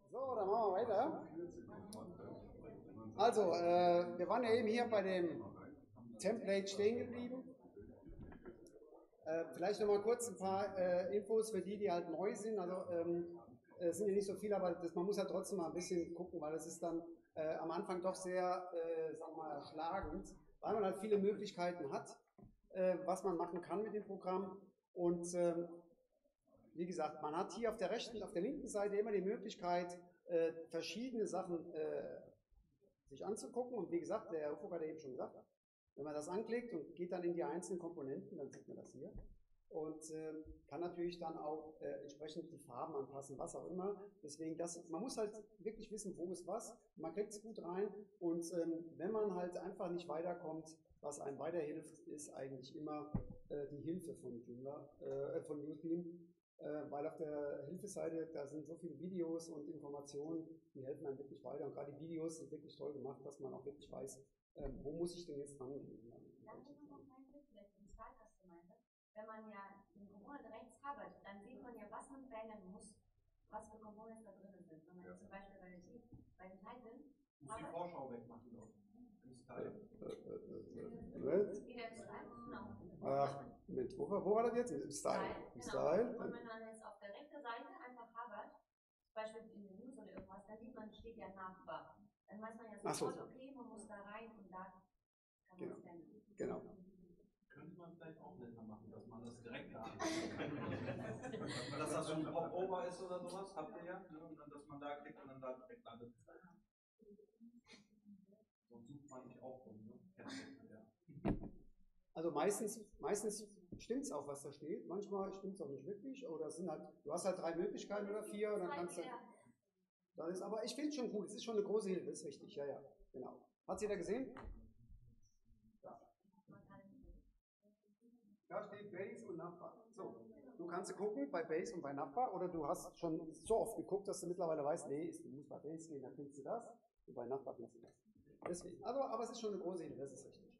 So, dann machen wir weiter. Also, wir waren ja eben hier bei dem Template stehen geblieben. Vielleicht noch mal kurz ein paar Infos für die, die halt neu sind. Also, es sind ja nicht so viele, aber man muss ja trotzdem mal ein bisschen gucken, weil es ist dann am Anfang doch sehr, sagen wir mal, erschlagend, weil man halt viele Möglichkeiten hat, was man machen kann mit dem Programm. Und wie gesagt, man hat hier auf der rechten, auf der linken Seite immer die Möglichkeit, verschiedene Sachen sich anzugucken. Und wie gesagt, der Herr Ufuk hat ja eben schon gesagt, wenn man das anklickt und geht dann in die einzelnen Komponenten, dann sieht man das hier. Und kann natürlich dann auch entsprechend die Farben anpassen, was auch immer. Deswegen, man muss halt wirklich wissen, wo ist was. Man kriegt es gut rein. Und wenn man halt einfach nicht weiterkommt, was einem weiterhilft, ist eigentlich immer die Hilfe von Joomla, von Usebeam. Weil auf der Hilfeseite, da sind so viele Videos und Informationen, die helfen einem wirklich weiter. Und gerade die Videos sind wirklich toll gemacht, dass man auch wirklich weiß, wo muss ich denn jetzt rangehen. Wenn man ja den Component rechts habert, dann sieht man ja, was man verändern muss, was für Components da drin sind. Wenn man jetzt zum Beispiel bei den Title muss die Vorschau wegmachen, doch. Im Style. Ach, wo war das jetzt? Im Style. Im Style. Und wenn man jetzt auf der rechten Seite einfach habert, zum Beispiel in den News oder irgendwas, dann sieht man, steht ja Nachbar. Dann weiß man ja sofort, okay, man muss da rein und da kann man es ändern. Genau. Könnte man vielleicht auch netter machen, dass man das direkt da hat. Dass das so ein Pop-Over ist oder sowas, habt ihr ja, ne? Und dann, dass man da klickt und dann da direkt landet. Sonst sucht man nicht auch rum, ne? Also meistens stimmt es auch, was da steht. Manchmal stimmt es auch nicht wirklich. Oder es sind halt, du hast halt 3 Möglichkeiten oder 4 und dann kannst du. Das ist, aber ich finde es schon gut, es ist schon eine große Hilfe, ist richtig, ja, ja, genau. Hat es jeder gesehen? Da steht Base und Nachbar. So, du kannst gucken bei Base und bei Nachbar oder du hast schon so oft geguckt, dass du mittlerweile weißt, nee, du musst bei Base gehen, dann findest du das und bei Nachbar findest du das. Deswegen, aber es ist schon eine große Hilfe, das ist richtig.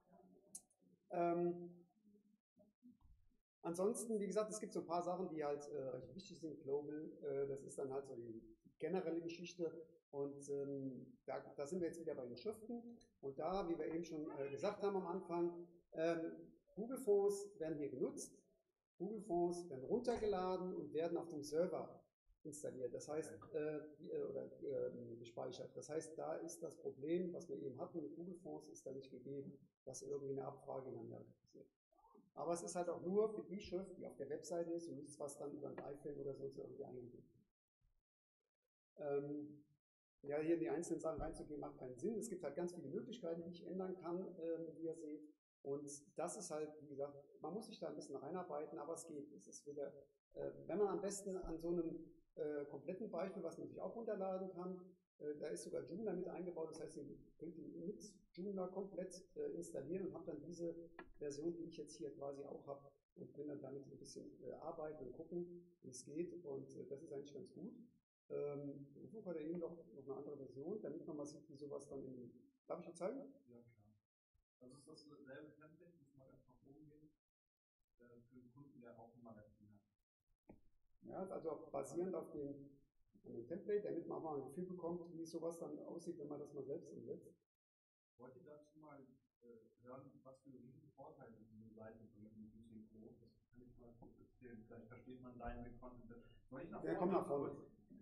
Ansonsten, wie gesagt, es gibt so ein paar Sachen, die halt recht wichtig sind. Global, das ist dann halt so die generelle Geschichte. Und da sind wir jetzt wieder bei den Schriften. Und da, wie wir eben schon gesagt haben am Anfang, Google-Fonds werden hier genutzt. Google-Fonds werden runtergeladen und werden auf dem Server installiert, das heißt, oder gespeichert. Das heißt, da ist das Problem, was wir eben hatten mit Google-Fonds, ist da nicht gegeben, dass irgendwie eine Abfrage in Amerika passiert. Aber es ist halt auch nur für die Schrift, die auf der Webseite ist und nichts, was dann über ein iFrame oder so irgendwie eingegeben wird. Ja, hier in die einzelnen Sachen reinzugehen, macht keinen Sinn. Es gibt halt ganz viele Möglichkeiten, die ich ändern kann, wie ihr seht. Und das ist halt, wie gesagt, man muss sich da ein bisschen reinarbeiten, aber es geht. Es ist wieder, wenn man am besten an so einem kompletten Beispiel, was man sich auch runterladen kann, da ist sogar Joomla mit eingebaut, das heißt, ihr könnt die mit Joomla komplett installieren und habt dann diese Version, die ich jetzt hier quasi auch habe, und könnt dann damit ein bisschen arbeiten und gucken, wie es geht, und das ist eigentlich ganz gut. Ufuk hat ja eben noch eine andere Version, damit man mal sieht, wie sowas dann Darf ich dir zeigen? Ja, klar. Also ist das dasselbe Template, muss man ganz nach oben gehen, für den Kunden, der auch ein Magazin hat. Ja, also basierend auf dem Template, damit man auch mal ein Gefühl bekommt, wie sowas dann aussieht, wenn man das mal selbst umsetzt. Wollt ihr dazu mal hören, was für riesen Vorteile diese Seite bringt mit Using Pro? Das kann ich mal kurz erzählen. Vielleicht versteht man deinen Content. Der kommt nach vorne.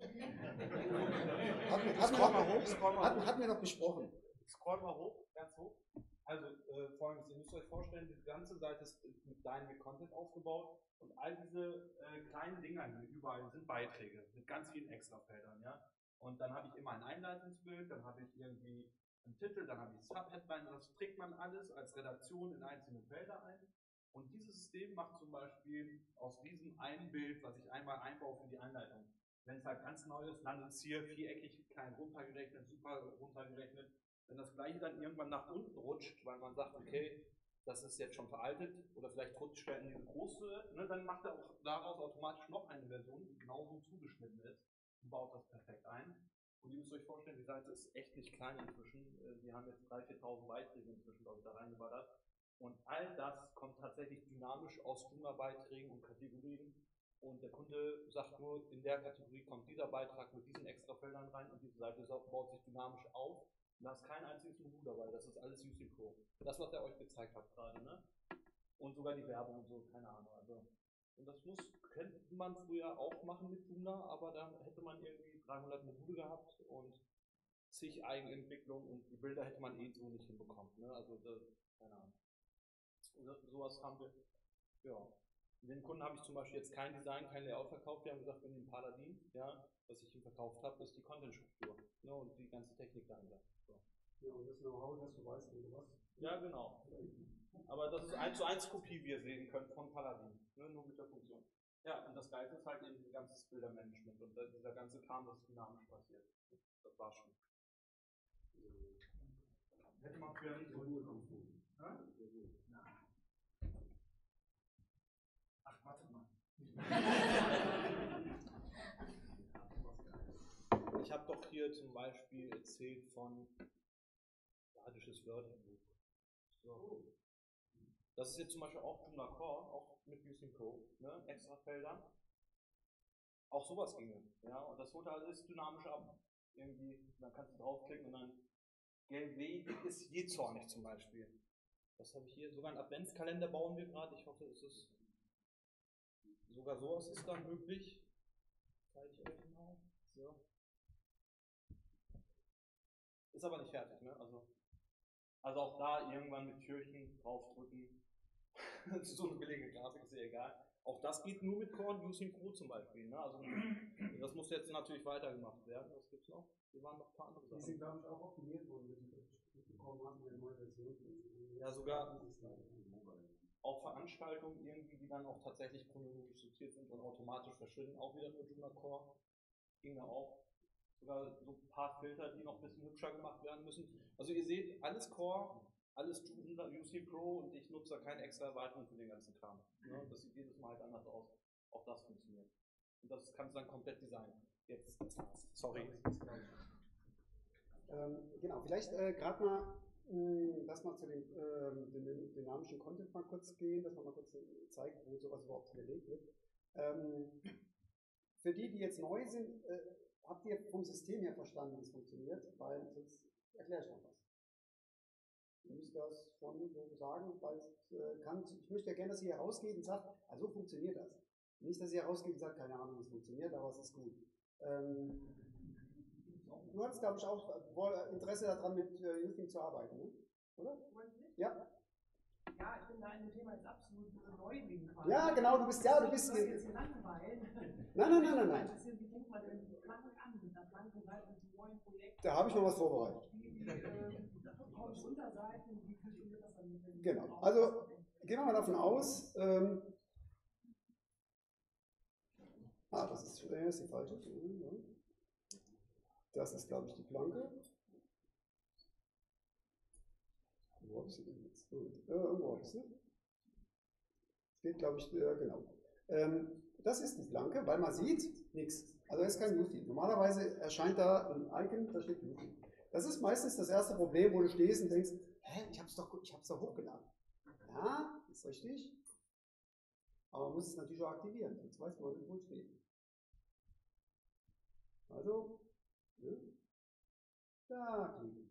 Hatten wir noch besprochen. Scroll mal hoch, ganz hoch. Also folgendes, ihr müsst euch vorstellen, die ganze Seite ist mit Dynamic Content aufgebaut und all diese kleinen Dinger hier überall sind Beiträge mit ganz vielen Extrafeldern, ja. Und dann habe ich immer ein Einleitungsbild, dann habe ich irgendwie einen Titel, dann habe ich Subheadline, das trägt man alles als Redaktion in einzelne Felder ein. Und dieses System macht zum Beispiel aus diesem einen Bild, was ich einmal einbaue für die Einleitung, wenn es halt ganz neu ist, landet es hier viereckig, klein runtergerechnet, super runtergerechnet. Wenn das gleiche dann irgendwann nach unten rutscht, weil man sagt, okay, das ist jetzt schon veraltet oder vielleicht rutscht er in diese große, ne, dann macht er auch daraus automatisch noch eine Version, die genauso zugeschnitten ist und baut das perfekt ein. Und ihr müsst euch vorstellen, die Seite ist echt nicht klein inzwischen. Wir haben jetzt 3.000, 4.000 Beiträge inzwischen, glaube ich, da reingeballert. Und all das kommt tatsächlich dynamisch aus Joomla-Beiträgen und Kategorien Und der Kunde sagt nur, in der Kategorie kommt dieser Beitrag mit diesen Extrafeldern rein und diese Seite baut sich dynamisch auf. Und da ist kein einziges Modul dabei, das ist alles UC Pro. Das, was er euch gezeigt hat gerade, ne? Und sogar die Werbung und so, keine Ahnung. Also, und das könnte man früher auch machen mit Joomla, aber dann hätte man irgendwie 300 Module gehabt und zig Eigenentwicklung und die Bilder hätte man eh so nicht hinbekommen. Ne? Also, keine Ahnung. Sowas haben wir, ja. Den Kunden habe ich zum Beispiel jetzt kein Design, kein Layout verkauft. Die haben gesagt, wir nehmen Paladin, ja, was ich ihm verkauft habe, ist die Content-Struktur, ne, und die ganze Technik dahinter. So. Ja, und das Know-how, dass du weißt, wie du was. Ja, genau. Aber das ist 1:1 Kopie, wie ihr sehen könnt, von Paladin, ne, nur mit der Funktion. Ja, und das Geile ist halt eben ein ganzes Bildermanagement und dieser ganze Kram, das dynamisch passiert. Das war schon. Hätte man früher nicht so gut gefunden. Ach, warte mal. Ich habe doch hier zum Beispiel erzählt von statisches Wörterbuch. So. Das ist jetzt zum Beispiel auch Joomla Core, auch mit UC Pro, ne? Extra Felder. Auch sowas ginge. Ja? Und das holt alles dynamisch ab. Irgendwie, dann kannst du draufklicken und dann GLW ist jähzornig zum Beispiel. Das habe ich hier. Sogar einen Adventskalender bauen wir gerade. Ich hoffe, es ist sogar sowas ist dann möglich. Zeige ich euch mal. So. Ist aber nicht fertig, ne? Also auch da irgendwann mit Türchen draufdrücken. So eine billige Grafik ist ja egal. Auch das geht nur mit Core und UC Pro zum Beispiel. Ne? Also das muss jetzt natürlich weitergemacht werden. Was gibt's noch? Hier waren noch ein paar andere Sachen. Die sind, glaube ich, auch optimiert worden, bekommen haben in der neuen Version. Ja, sogar auch Veranstaltungen irgendwie, die dann auch tatsächlich chronologisch sortiert sind und automatisch verschwinden. Auch wieder nur Joomla Core. Ging da auch. Sogar so ein paar Filter, die noch ein bisschen hübscher gemacht werden müssen. Also ihr seht, alles Core, alles Joomla, UC Pro und ich nutze da keine extra Erweiterung für den ganzen Kram. Ja, das sieht jedes Mal halt anders aus. Auch das funktioniert. Und das kannst du dann komplett designen. Jetzt, sorry. Genau, vielleicht gerade mal, dass wir zu dem dynamischen Content mal kurz gehen, dass man mal kurz zeigt, wo sowas überhaupt gelegt wird. Für die jetzt neu sind, habt ihr vom System her verstanden, wie es funktioniert? Weil sonst erkläre ich noch was. Ihr müsst das schon so sagen, weil ich möchte ja gerne, dass ihr herausgeht und sagt, also so funktioniert das. Nicht, dass ihr herausgeht und sagt, keine Ahnung, wie es funktioniert, aber es ist gut. Du hast, glaube ich, auch Interesse daran, mit Using zu arbeiten, ne? Oder? Ja. Ja, ich bin da in dem Thema jetzt absolut Neuling quasi. Ja, genau, du bist jetzt hier langweilen. Nein. Wie fängt man denn blank an mit einer blanken Seite mit einem neuen Projekt? Da habe ich noch was vorbereitet. Wie Unterseiten, wie funktioniert das dann mit dem? Genau, also gehen wir mal davon aus, das ist die falsche. Das ist, glaube ich, die Planke. Wo habe ich sie denn jetzt? Irgendwo habe ich sie. Es geht, glaube ich, genau. Das ist die Planke, weil man sieht, nichts. Also es ist kein Util. Normalerweise erscheint da ein Icon, da steht Util. Das ist meistens das erste Problem, wo du stehst und denkst, hä, ich hab's doch hochgeladen. Ja, ist richtig. Aber man muss es natürlich auch aktivieren, sonst weiß man nicht, wo es steht. Also, da klicken.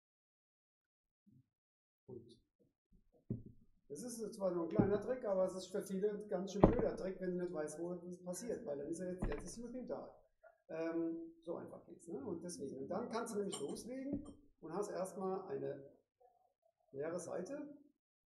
Gut. Das ist zwar nur ein kleiner Trick, aber es ist für viele ein ganz schön blöder Trick, wenn du nicht weißt, wo es passiert, weil dann ist jetzt ist Using da. So einfach geht's, ne? Und deswegen. Und dann kannst du nämlich loslegen und hast erstmal eine leere Seite.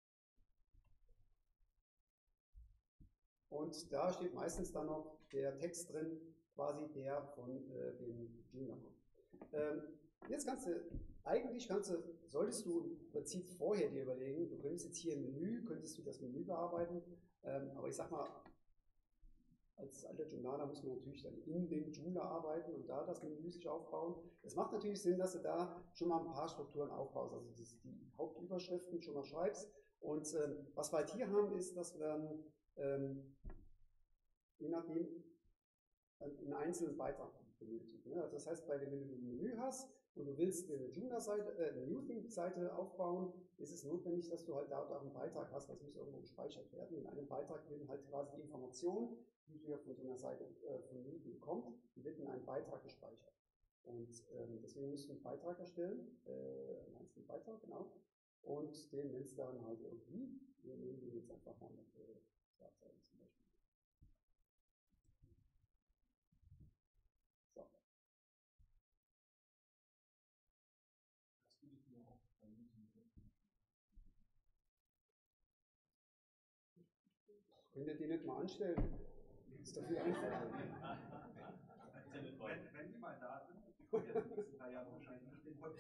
Und da steht meistens dann noch der Text drin, quasi der von dem Joomla kommt. Jetzt solltest du im Prinzip vorher dir überlegen, du könntest jetzt hier im Menü, könntest du das Menü bearbeiten, aber ich sag mal, als alter Joomlaner muss man natürlich dann in dem Joomla arbeiten und da das Menü sich aufbauen. Es macht natürlich Sinn, dass du da schon mal ein paar Strukturen aufbaust, also die Hauptüberschriften schon mal schreibst. Und was wir halt hier haben, ist, dass wir je nachdem einen einzelnen Beitrag benötigen. Also das heißt, wenn du ein Menü hast, und du willst eine eine Newsletter-Seite aufbauen, ist es notwendig, dass du halt dort auch einen Beitrag hast, das muss irgendwo gespeichert werden. In einem Beitrag wird halt quasi die Information, die hier von so einer Seite von Newsletter kommt, die wird in einem Beitrag gespeichert. Und deswegen musst du einen Beitrag erstellen, einen einzelnen Beitrag, genau, und den nennst du dann halt irgendwie, wir nehmen den jetzt einfach mal mit Startseite zum Beispiel. So. Könnt ihr die nicht mal anstellen? Das ist doch viel einfacher. Wenn die mal da sind, dann in den nächsten 3 Jahren wahrscheinlich nicht den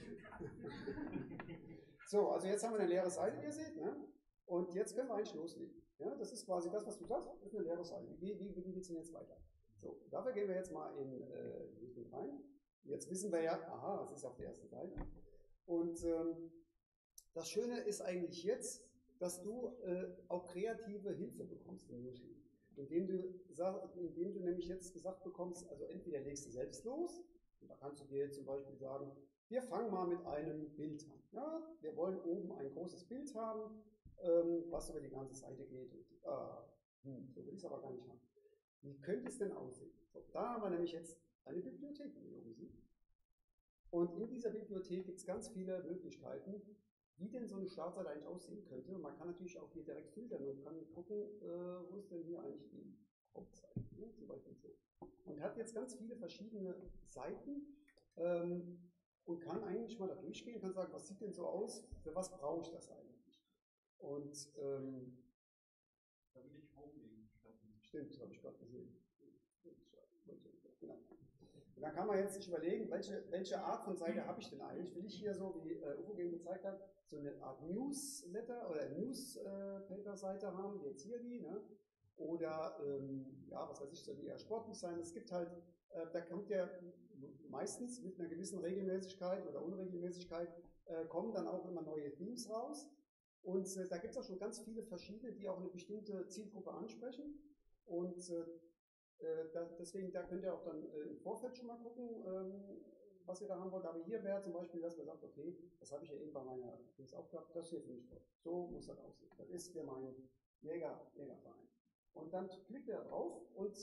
So, also jetzt haben wir eine leere Seite, wie ihr seht, ne? Und jetzt können wir eigentlich loslegen. Ja, das ist quasi das, was du sagst, ist eine leere Seite. Wie geht es denn jetzt weiter? So, dafür gehen wir jetzt mal in YouTube rein. Jetzt wissen wir ja, aha, es ist auf der ersten Seite. Und das Schöne ist eigentlich jetzt, dass du auch kreative Hilfe bekommst im Newsletter. Indem du nämlich jetzt gesagt bekommst, also entweder legst du selbst los, und da kannst du dir jetzt zum Beispiel sagen, wir fangen mal mit einem Bild an. Ja, wir wollen oben ein großes Bild haben, was über die ganze Seite geht. Und, so will ich es aber gar nicht haben. Wie könnte es denn aussehen? So, da haben wir nämlich jetzt eine Bibliothek, wie ihr oben seht. Und in dieser Bibliothek gibt es ganz viele Möglichkeiten, wie denn so eine Startseite eigentlich aussehen könnte. Und man kann natürlich auch hier direkt filtern und kann gucken, wo ist denn hier eigentlich die Hauptseite, ne? Zum Beispiel so. Und hat jetzt ganz viele verschiedene Seiten und kann eigentlich mal da durchgehen, kann sagen, was sieht denn so aus, für was brauche ich das eigentlich? Und da will ich Home-Legen stattfinden. Stimmt, habe ich gerade gesehen. Genau. Und dann kann man jetzt sich überlegen, welche Art von Seite habe ich denn eigentlich? Will ich hier so, wie Uwe eben gezeigt hat, so eine Art Newsletter oder Newspaper-Seite haben, wie jetzt hier die, ne? Oder, ja, was weiß ich, soll die eher sportlich sein. Es gibt halt, da kommt ja meistens mit einer gewissen Regelmäßigkeit oder Unregelmäßigkeit, kommen dann auch immer neue Themes raus. Und da gibt es auch schon ganz viele verschiedene, die auch eine bestimmte Zielgruppe ansprechen. Und deswegen, da könnt ihr auch dann im Vorfeld schon mal gucken, was ihr da haben wollt. Aber hier wäre zum Beispiel, dass man sagt, okay, das habe ich ja eben bei meiner Aufgabe, das hier finde ich toll. So muss das aussehen. Das ist für meinen Jägerverein. Und dann klickt ihr da drauf und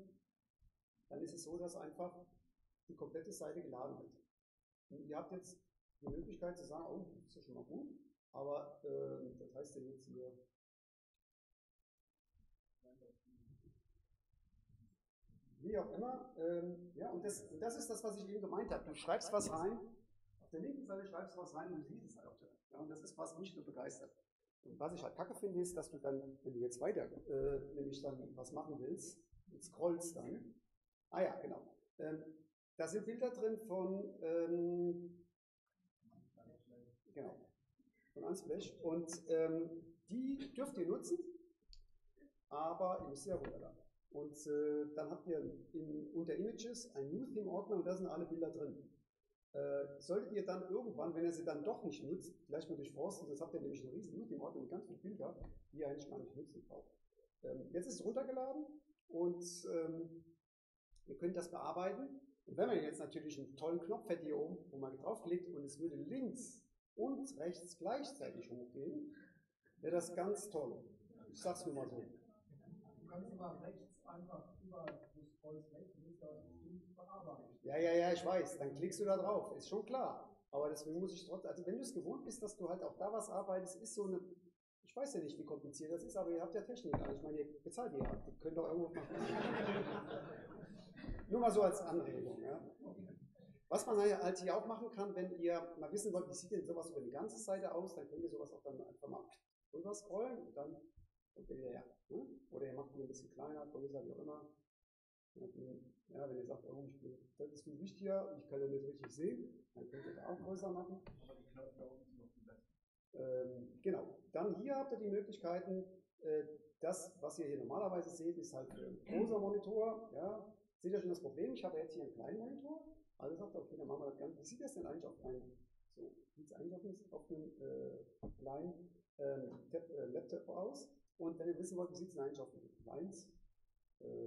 dann ist es so, dass einfach die komplette Seite geladen wird. Und ihr habt jetzt die Möglichkeit zu sagen, oh, das ist ja schon mal gut, aber das heißt ja jetzt hier, wie auch immer, ja, und das ist das, was ich eben gemeint habe. Du schreibst was rein, auf der linken Seite schreibst du was rein und du siehst es halt auf der rechten. Ja, und das ist, was mich so begeistert. Und was ich halt kacke finde, ist, dass du dann, wenn du jetzt weiter, nämlich dann was machen willst, und scrollst dann, ah ja, genau, da sind Bilder drin von, genau, von Unsplash und die dürft ihr nutzen, aber ihr müsst sie ja runterladen. Und dann habt ihr unter Images einen New Theme Ordner und da sind alle Bilder drin. Solltet ihr dann irgendwann, wenn ihr sie dann doch nicht nutzt, vielleicht mal durchforsten, das habt ihr nämlich einen riesen New Theme Ordner mit ganz vielen Bildern, die ihr eigentlich gar nicht nutzen braucht. Jetzt ist es runtergeladen und ihr könnt das bearbeiten. Und wenn man jetzt natürlich einen tollen Knopf hätte hier oben, wo man draufklickt und es würde links und rechts gleichzeitig hochgehen, wäre das ganz toll. Ich sag's nur mal so. Du kannst aber rechts einfach über das Scrolls weg, du musst ja bestimmt bearbeiten. Ja, ich weiß, dann klickst du da drauf, ist schon klar. Aber deswegen muss ich trotzdem, also wenn du es gewohnt bist, dass du halt auch da was arbeitest, ist so eine, ich weiß ja nicht, wie kompliziert das ist, aber ihr habt ja Technik, also ich meine, ihr bezahlt ihr könnt doch irgendwo machen. Nur mal so als Anregung, ja. Was man halt hier auch machen kann, wenn ihr mal wissen wollt, wie sieht denn sowas über die ganze Seite aus, dann könnt ihr sowas auch dann einfach mal rüber scrollen und dann kommt ihr wieder her. Ne? Oder ihr macht ihn ein bisschen kleiner, größer, wie auch immer. Ja, wenn ihr sagt, oh, das ist viel wichtiger, ich kann ja nicht richtig sehen, dann könnt ihr da auch größer machen. Aber die Knöpfe da unten sind noch viel besser. Genau. Dann hier habt ihr die Möglichkeiten, das, was ihr hier normalerweise seht, ist halt ein großer Monitor. Ja. Seht ihr schon das Problem? Ich habe jetzt hier einen kleinen Monitor. Also sagt ihr, okay, dann machen wir das Ganze. Wie sieht das denn eigentlich auf einem, so, sieht es eigentlich auf einem kleinen Laptop aus? Und wenn ihr wissen wollt, wie sieht es denn eigentlich auf einem Client?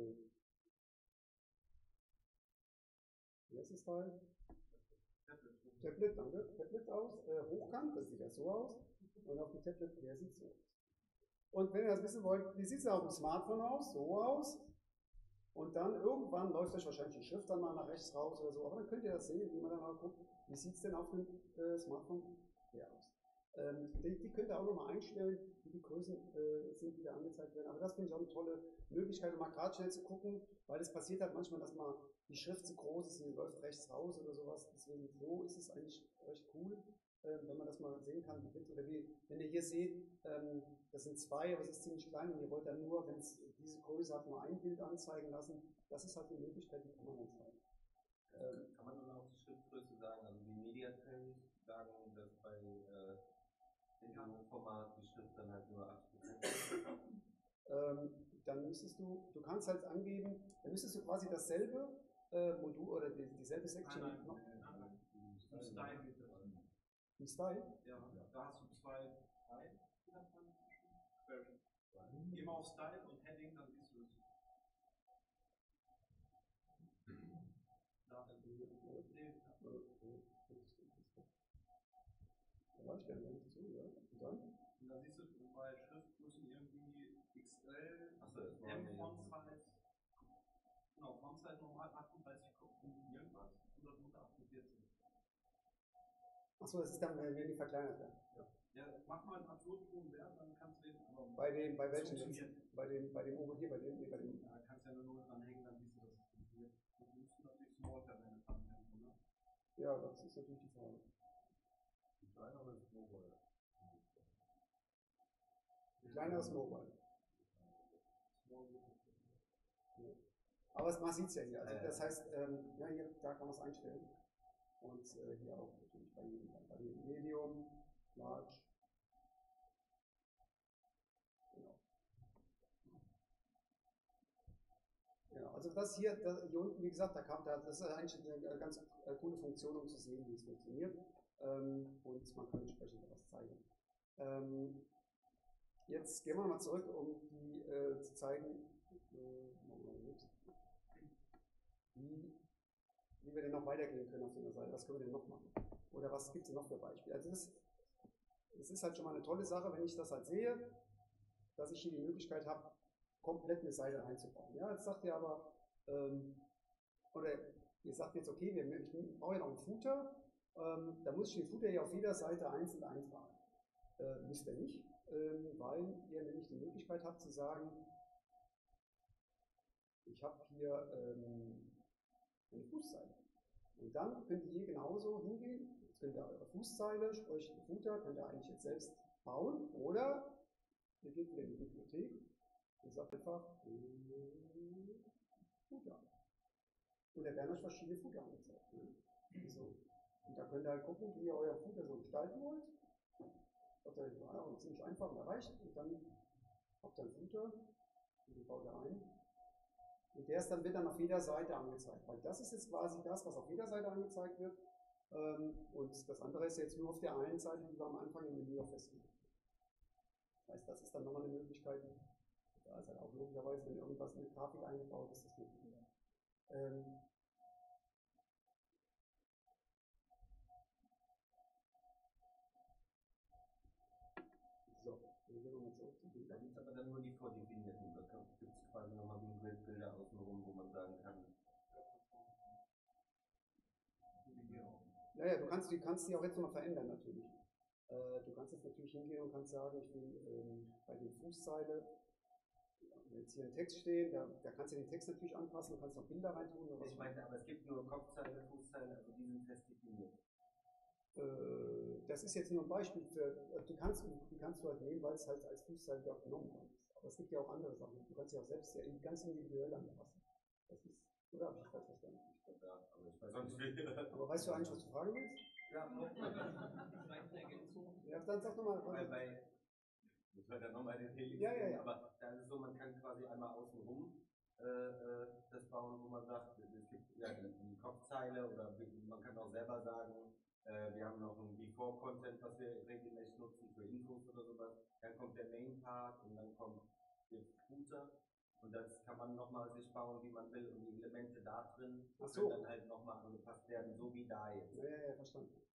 Wie heißt das Teil? Tablet, danke, Tablet aus, hochkant, das sieht ja so aus, und auf dem Tablet Player sieht so aus. Und wenn ihr das wissen wollt, wie sieht es auf dem Smartphone aus? So aus. Und dann irgendwann läuft euch wahrscheinlich die Schrift dann mal nach rechts raus oder so, aber dann könnt ihr das sehen, wie man dann mal guckt, wie sieht es denn auf dem Smartphone Player aus. Die könnt ihr auch nochmal einstellen, wie die Größen sind, die da angezeigt werden. Aber das finde ich auch eine tolle Möglichkeit, um mal gerade schnell zu gucken, weil es passiert halt manchmal, dass mal die Schrift zu groß ist und die läuft rechts raus oder sowas. Deswegen so ist es eigentlich recht cool, wenn man das mal sehen kann, oder wie, wenn ihr hier seht, das sind zwei, aber es ist ziemlich klein und ihr wollt dann nur, wenn es diese Größe hat, nur ein Bild anzeigen lassen. Das ist halt eine Möglichkeit, die kann man dann zeigen. Kann man dann auch die Schriftgröße sagen, also die Mediatrail sagen, dass bei Video-Format die Schrift dann halt nur 8% ist? Dann müsstest du kannst halt angeben, dann müsstest du quasi dasselbe Modul oder dieselbe Section noch. Im Style geht das. Im Style? Ja, da hast du zwei. Geh mal auf Style und Heading, dann siehst du es. Da war ich gar nicht zu, ja. Und dann? Und dann siehst du bei Schriftgrößen irgendwie XL, Achso, M-Font-Size. Genau, Font-Size normal 38 irgendwas und darunter 48. Achso, das ist dann, wenn die verkleinert werden. Ja, mach mal einen absolut hohen Wert, dann kannst du den. Bei welchen jetzt? Bei dem oben hier, bei dem. Ja, kannst ja nur 0 dranhängen, dann siehst du, dass es funktioniert. Du musst natürlich Small verwendet haben, oder? Ja, das ist natürlich die Frage. Kleineres Mobile. Kleineres Mobile. Ja. Aber man sieht es ja hier. Also das heißt, ja, hier, da kann man es einstellen. Und hier auch natürlich bei jedem. Bei dem Medium, Large. Genau. Genau. Also das hier unten, wie gesagt, das ist eigentlich eine ganz coole Funktion, um zu sehen, wie es funktioniert. Und man kann entsprechend was zeigen. Jetzt gehen wir nochmal zurück, um die zu zeigen, wie wir denn noch weitergehen können auf der Seite. Was können wir denn noch machen? Oder was gibt es noch für Beispiele? Also das ist halt schon mal eine tolle Sache, wenn ich das halt sehe, dass ich hier die Möglichkeit habe, komplett eine Seite einzubauen. Ja, jetzt sagt ihr aber, oder ihr sagt jetzt, okay, ich brauche ja noch einen Footer, da muss ich den Footer hier auf jeder Seite einzeln eintragen. Müsst ihr nicht, weil ihr nämlich die Möglichkeit habt zu sagen, ich habe hier eine Fußzeile. Und dann könnt ihr hier genauso hingehen, jetzt könnt ihr eure Fußzeile, sprich den Footer, könnt ihr eigentlich jetzt selbst bauen, oder ihr geht wieder in die Bibliothek und sagt einfach Footer. Und da werden euch verschiedene Footer angezeigt. Ne? So. Und da könnt ihr halt gucken, wie ihr euer Footer so gestalten wollt. Das ist ziemlich einfach und erreicht. Und dann habt ihr einen Footer und den baut ihr ein. Und der wird dann auf jeder Seite angezeigt. Weil das ist jetzt quasi das, was auf jeder Seite angezeigt wird. Und das andere ist jetzt nur auf der einen Seite, die wir am Anfang im Menü festgelegt haben. Das heißt, das ist dann nochmal eine Möglichkeit. Da ist halt auch logischerweise, wenn irgendwas in die Grafik eingebaut ist, das möglich. So, dann gehen wir mal zurück zu Bildern. Da gibt es aber dann nur die vordefinierten. Da gibt es quasi nochmal wie ein Grid-Bilder außenrum, wo man sagen kann. Naja, du kannst die auch jetzt nochmal verändern natürlich. Du kannst jetzt natürlich hingehen und kannst sagen, ich will bei der Fußzeile, wenn jetzt hier ein Text steht, da kannst du den Text natürlich anpassen, du kannst noch Bilder reintun. Oder Ich meine, aber es gibt nur Kopfzeile, Fußzeile, also die sind fest definiert. Das ist jetzt nur ein Beispiel für, die kannst du halt nehmen, weil es halt als Fußzeile dort genommen worden ist. Aber es gibt ja auch andere Sachen, du kannst sie auch selbst ganz individuell anpassen. Das ist, oder habe ich falsch verstanden? Ja, aber ich weiß auch nicht, wie. Aber weißt du eigentlich, was du fragen willst? Ja, Ja, dann sag nochmal. Das wird ja nochmal den Helix. Ja. Aber da ist es so, man kann quasi einmal außenrum das bauen, wo man sagt, es gibt ja die Kopfzeile oder man kann auch selber sagen, wir haben noch ein Before-Content, was wir regelmäßig nutzen für Infos oder sowas. Dann kommt der Main-Part und dann kommt der Footer. Und das kann man nochmal sich bauen, wie man will. Und die Elemente da drin können dann halt nochmal angepasst werden, so wie da jetzt. Ja, verstanden.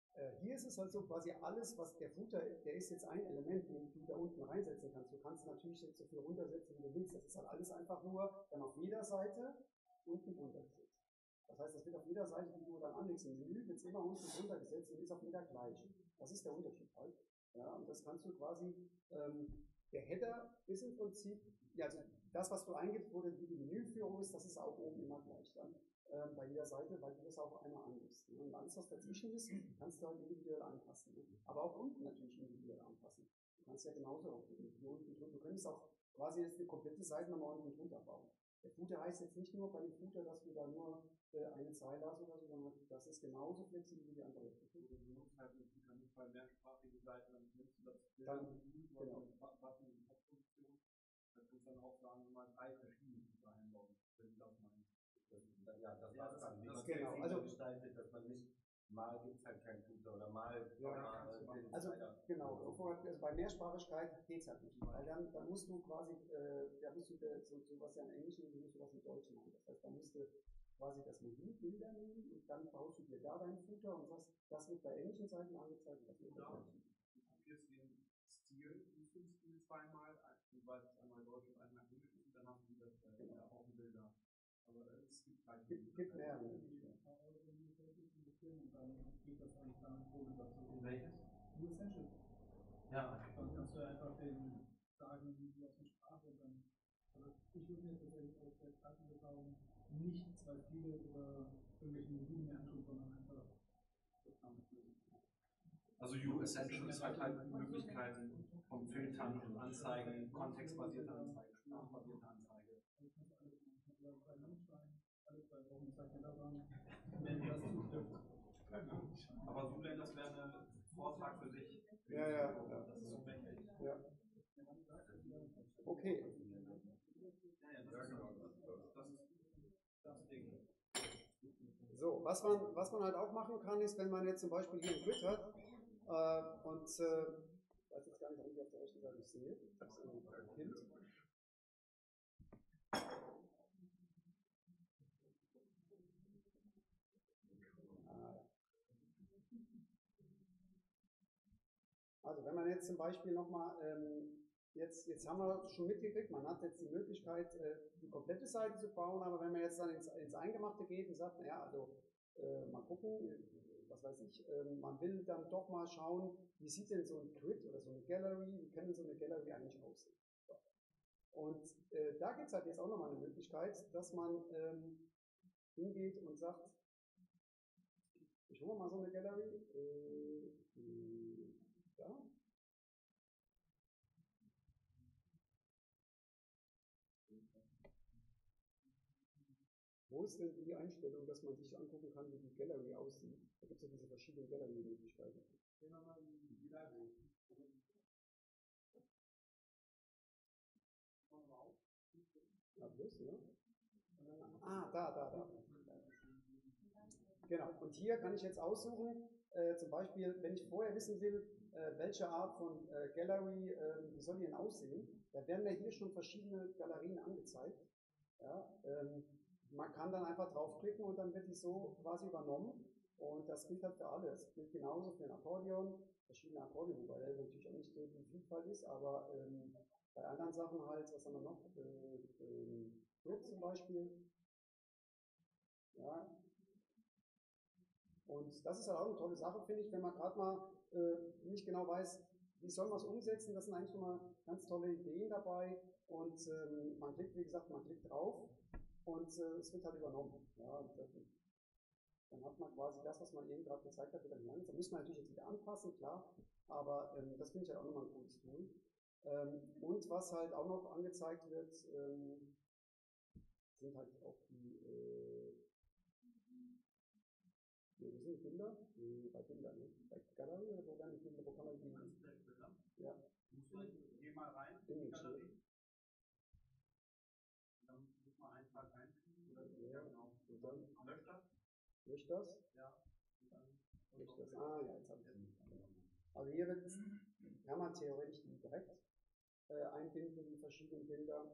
Hier ist es halt so quasi alles, was der Footer, der ist jetzt ein Element, den du da unten reinsetzen kannst. Du kannst natürlich jetzt so viel runtersetzen, wie du willst. Das ist halt alles einfach nur dann auf jeder Seite unten drunter gesetzt. Das heißt, das wird auf jeder Seite, die du dann anlegst im Menü, wird es immer unten drunter gesetzt und ist auf jeder gleich. Das ist der Unterschied halt. Ja, und das kannst du quasi, der Header ist im Prinzip, ja, also das, was du eingibst, wo die Menüführung ist, das ist auch oben immer gleich dann. Bei jeder Seite, weil du das auch einmal angibst. Und alles, was dazwischen ist, kannst du halt individuell anpassen. Aber auch unten natürlich individuell anpassen. Du kannst ja genauso auch hier unten drunter. Du könntest auch quasi jetzt eine komplette Seite nochmal unten drunter bauen. Der Footer heißt jetzt nicht nur bei dem Footer, dass du da nur eine Zeile hast oder so, sondern das ist genauso flexibel wie die andere. Du benutzt halt den Footer nicht bei mehrsprachigen Seiten, dann nimmst du das Dann, genau. Button in Top-Position. Da kannst du dann auch sagen, mal 3 verschiedene Footer einbauen, wenn du das meinst. Ja, das war es dann. Das genau. Also gestaltet, dass man nicht mal gibt es halt keinen Footer oder mal. Also genau. Also bei Mehrsprachigkeit geht es halt nicht. Weil dann musst du quasi, da musst du sowas ja in Englisch nehmen, du musst sowas in Deutsch machen. Das heißt, da musst du quasi das Modul Bilder nehmen und dann baust du dir da deinen Footer und sagst, das wird bei englischen Seiten angezeigt und das wird bei deutschen. Du kopierst den Stil, den Stil zweimal, weil es einmal Deutsch und einmal Englisch ist, und dann hast du wieder auch ein Bilder. Aber es gibt halt gibt mehrere Möglichkeiten. Und dann geht das eigentlich dann ohne dazu. Welches? Nur Essentials. Ja, okay. Dann kannst du einfach den sagen, wie aus der Sprache und dann. Also ich würde mir tatsächlich aus der Klassenbefragung nicht 2 Stile oder irgendwelche Module mehr anschauen, sondern einfach das damit lösen. Also U-Essentials hat halt Möglichkeiten vom Filtern und Anzeigen, kontextbasierte Anzeige, sprachbasierte Anzeige. Alle 2 Wochen zeigt mir das an, wenn das zutrifft. Aber Zulen, das wäre ein Vortrag für sich. Ja. Das ist so mächtig. Ja. Okay. Ja, das ist das Ding. So, was man halt auch machen kann, ist, wenn man jetzt zum Beispiel hier ein Grid hat und ich weiß jetzt gar nicht, ob ich auf der rechten Seite sehe, das ist ein Hint. Also wenn man jetzt zum Beispiel nochmal, jetzt haben wir schon mitgekriegt, man hat jetzt die Möglichkeit, die komplette Seite zu bauen, aber wenn man jetzt dann ins Eingemachte geht und sagt, naja, also mal gucken, was weiß ich, man will dann doch mal schauen, wie sieht denn so ein Grid oder so eine Gallery, wie kann denn so eine Gallery eigentlich aussehen? So. Und da gibt es halt jetzt auch nochmal eine Möglichkeit, dass man hingeht und sagt, ich hole mal so eine Gallery, da. Wo ist denn die Einstellung, dass man sich angucken kann, wie die Gallery aussieht? Da gibt es ja diese verschiedenen Gallery-Möglichkeiten. Ja, plus, ja. Da. Genau, und hier kann ich jetzt aussuchen, zum Beispiel, wenn ich vorher wissen will, welche Art von Gallery, wie soll die denn aussehen, da werden mir hier schon verschiedene Galerien angezeigt. Ja, man kann dann einfach draufklicken und dann wird die so quasi übernommen und das gilt halt für alle. Es gilt genauso für ein Akkordeon, verschiedene Akkordeon, wobei das natürlich auch nicht so die Vielfalt ist, aber bei anderen Sachen halt, was haben wir noch? Grid zum Beispiel. Ja. Und das ist halt auch eine tolle Sache, finde ich, wenn man gerade mal nicht genau weiß, wie soll man es umsetzen. Das sind eigentlich immer ganz tolle Ideen dabei und man klickt, wie gesagt, man klickt drauf und es wird halt übernommen. Ja, dann hat man quasi das, was man eben gerade gezeigt hat, wieder gelernt. Da muss man natürlich jetzt wieder anpassen, klar, aber das finde ich halt auch nochmal ein cooles Tool. Und was halt auch noch angezeigt wird, sind halt auch die wo sind die Bilder? Bei Bilder, ne? Bei Gallery oder wo werden die Bilder? Wo kann man die? Bilder? Ja. Geh mal rein in die Galerie. Dann muss man einen Tag einfügen. Ja, genau. Und dann löscht das. Löscht das? Ja. Und dann löscht das. Ah, ja, jetzt habe ich es. Also hier kann man theoretisch die direkt einbinden, die verschiedenen Bilder.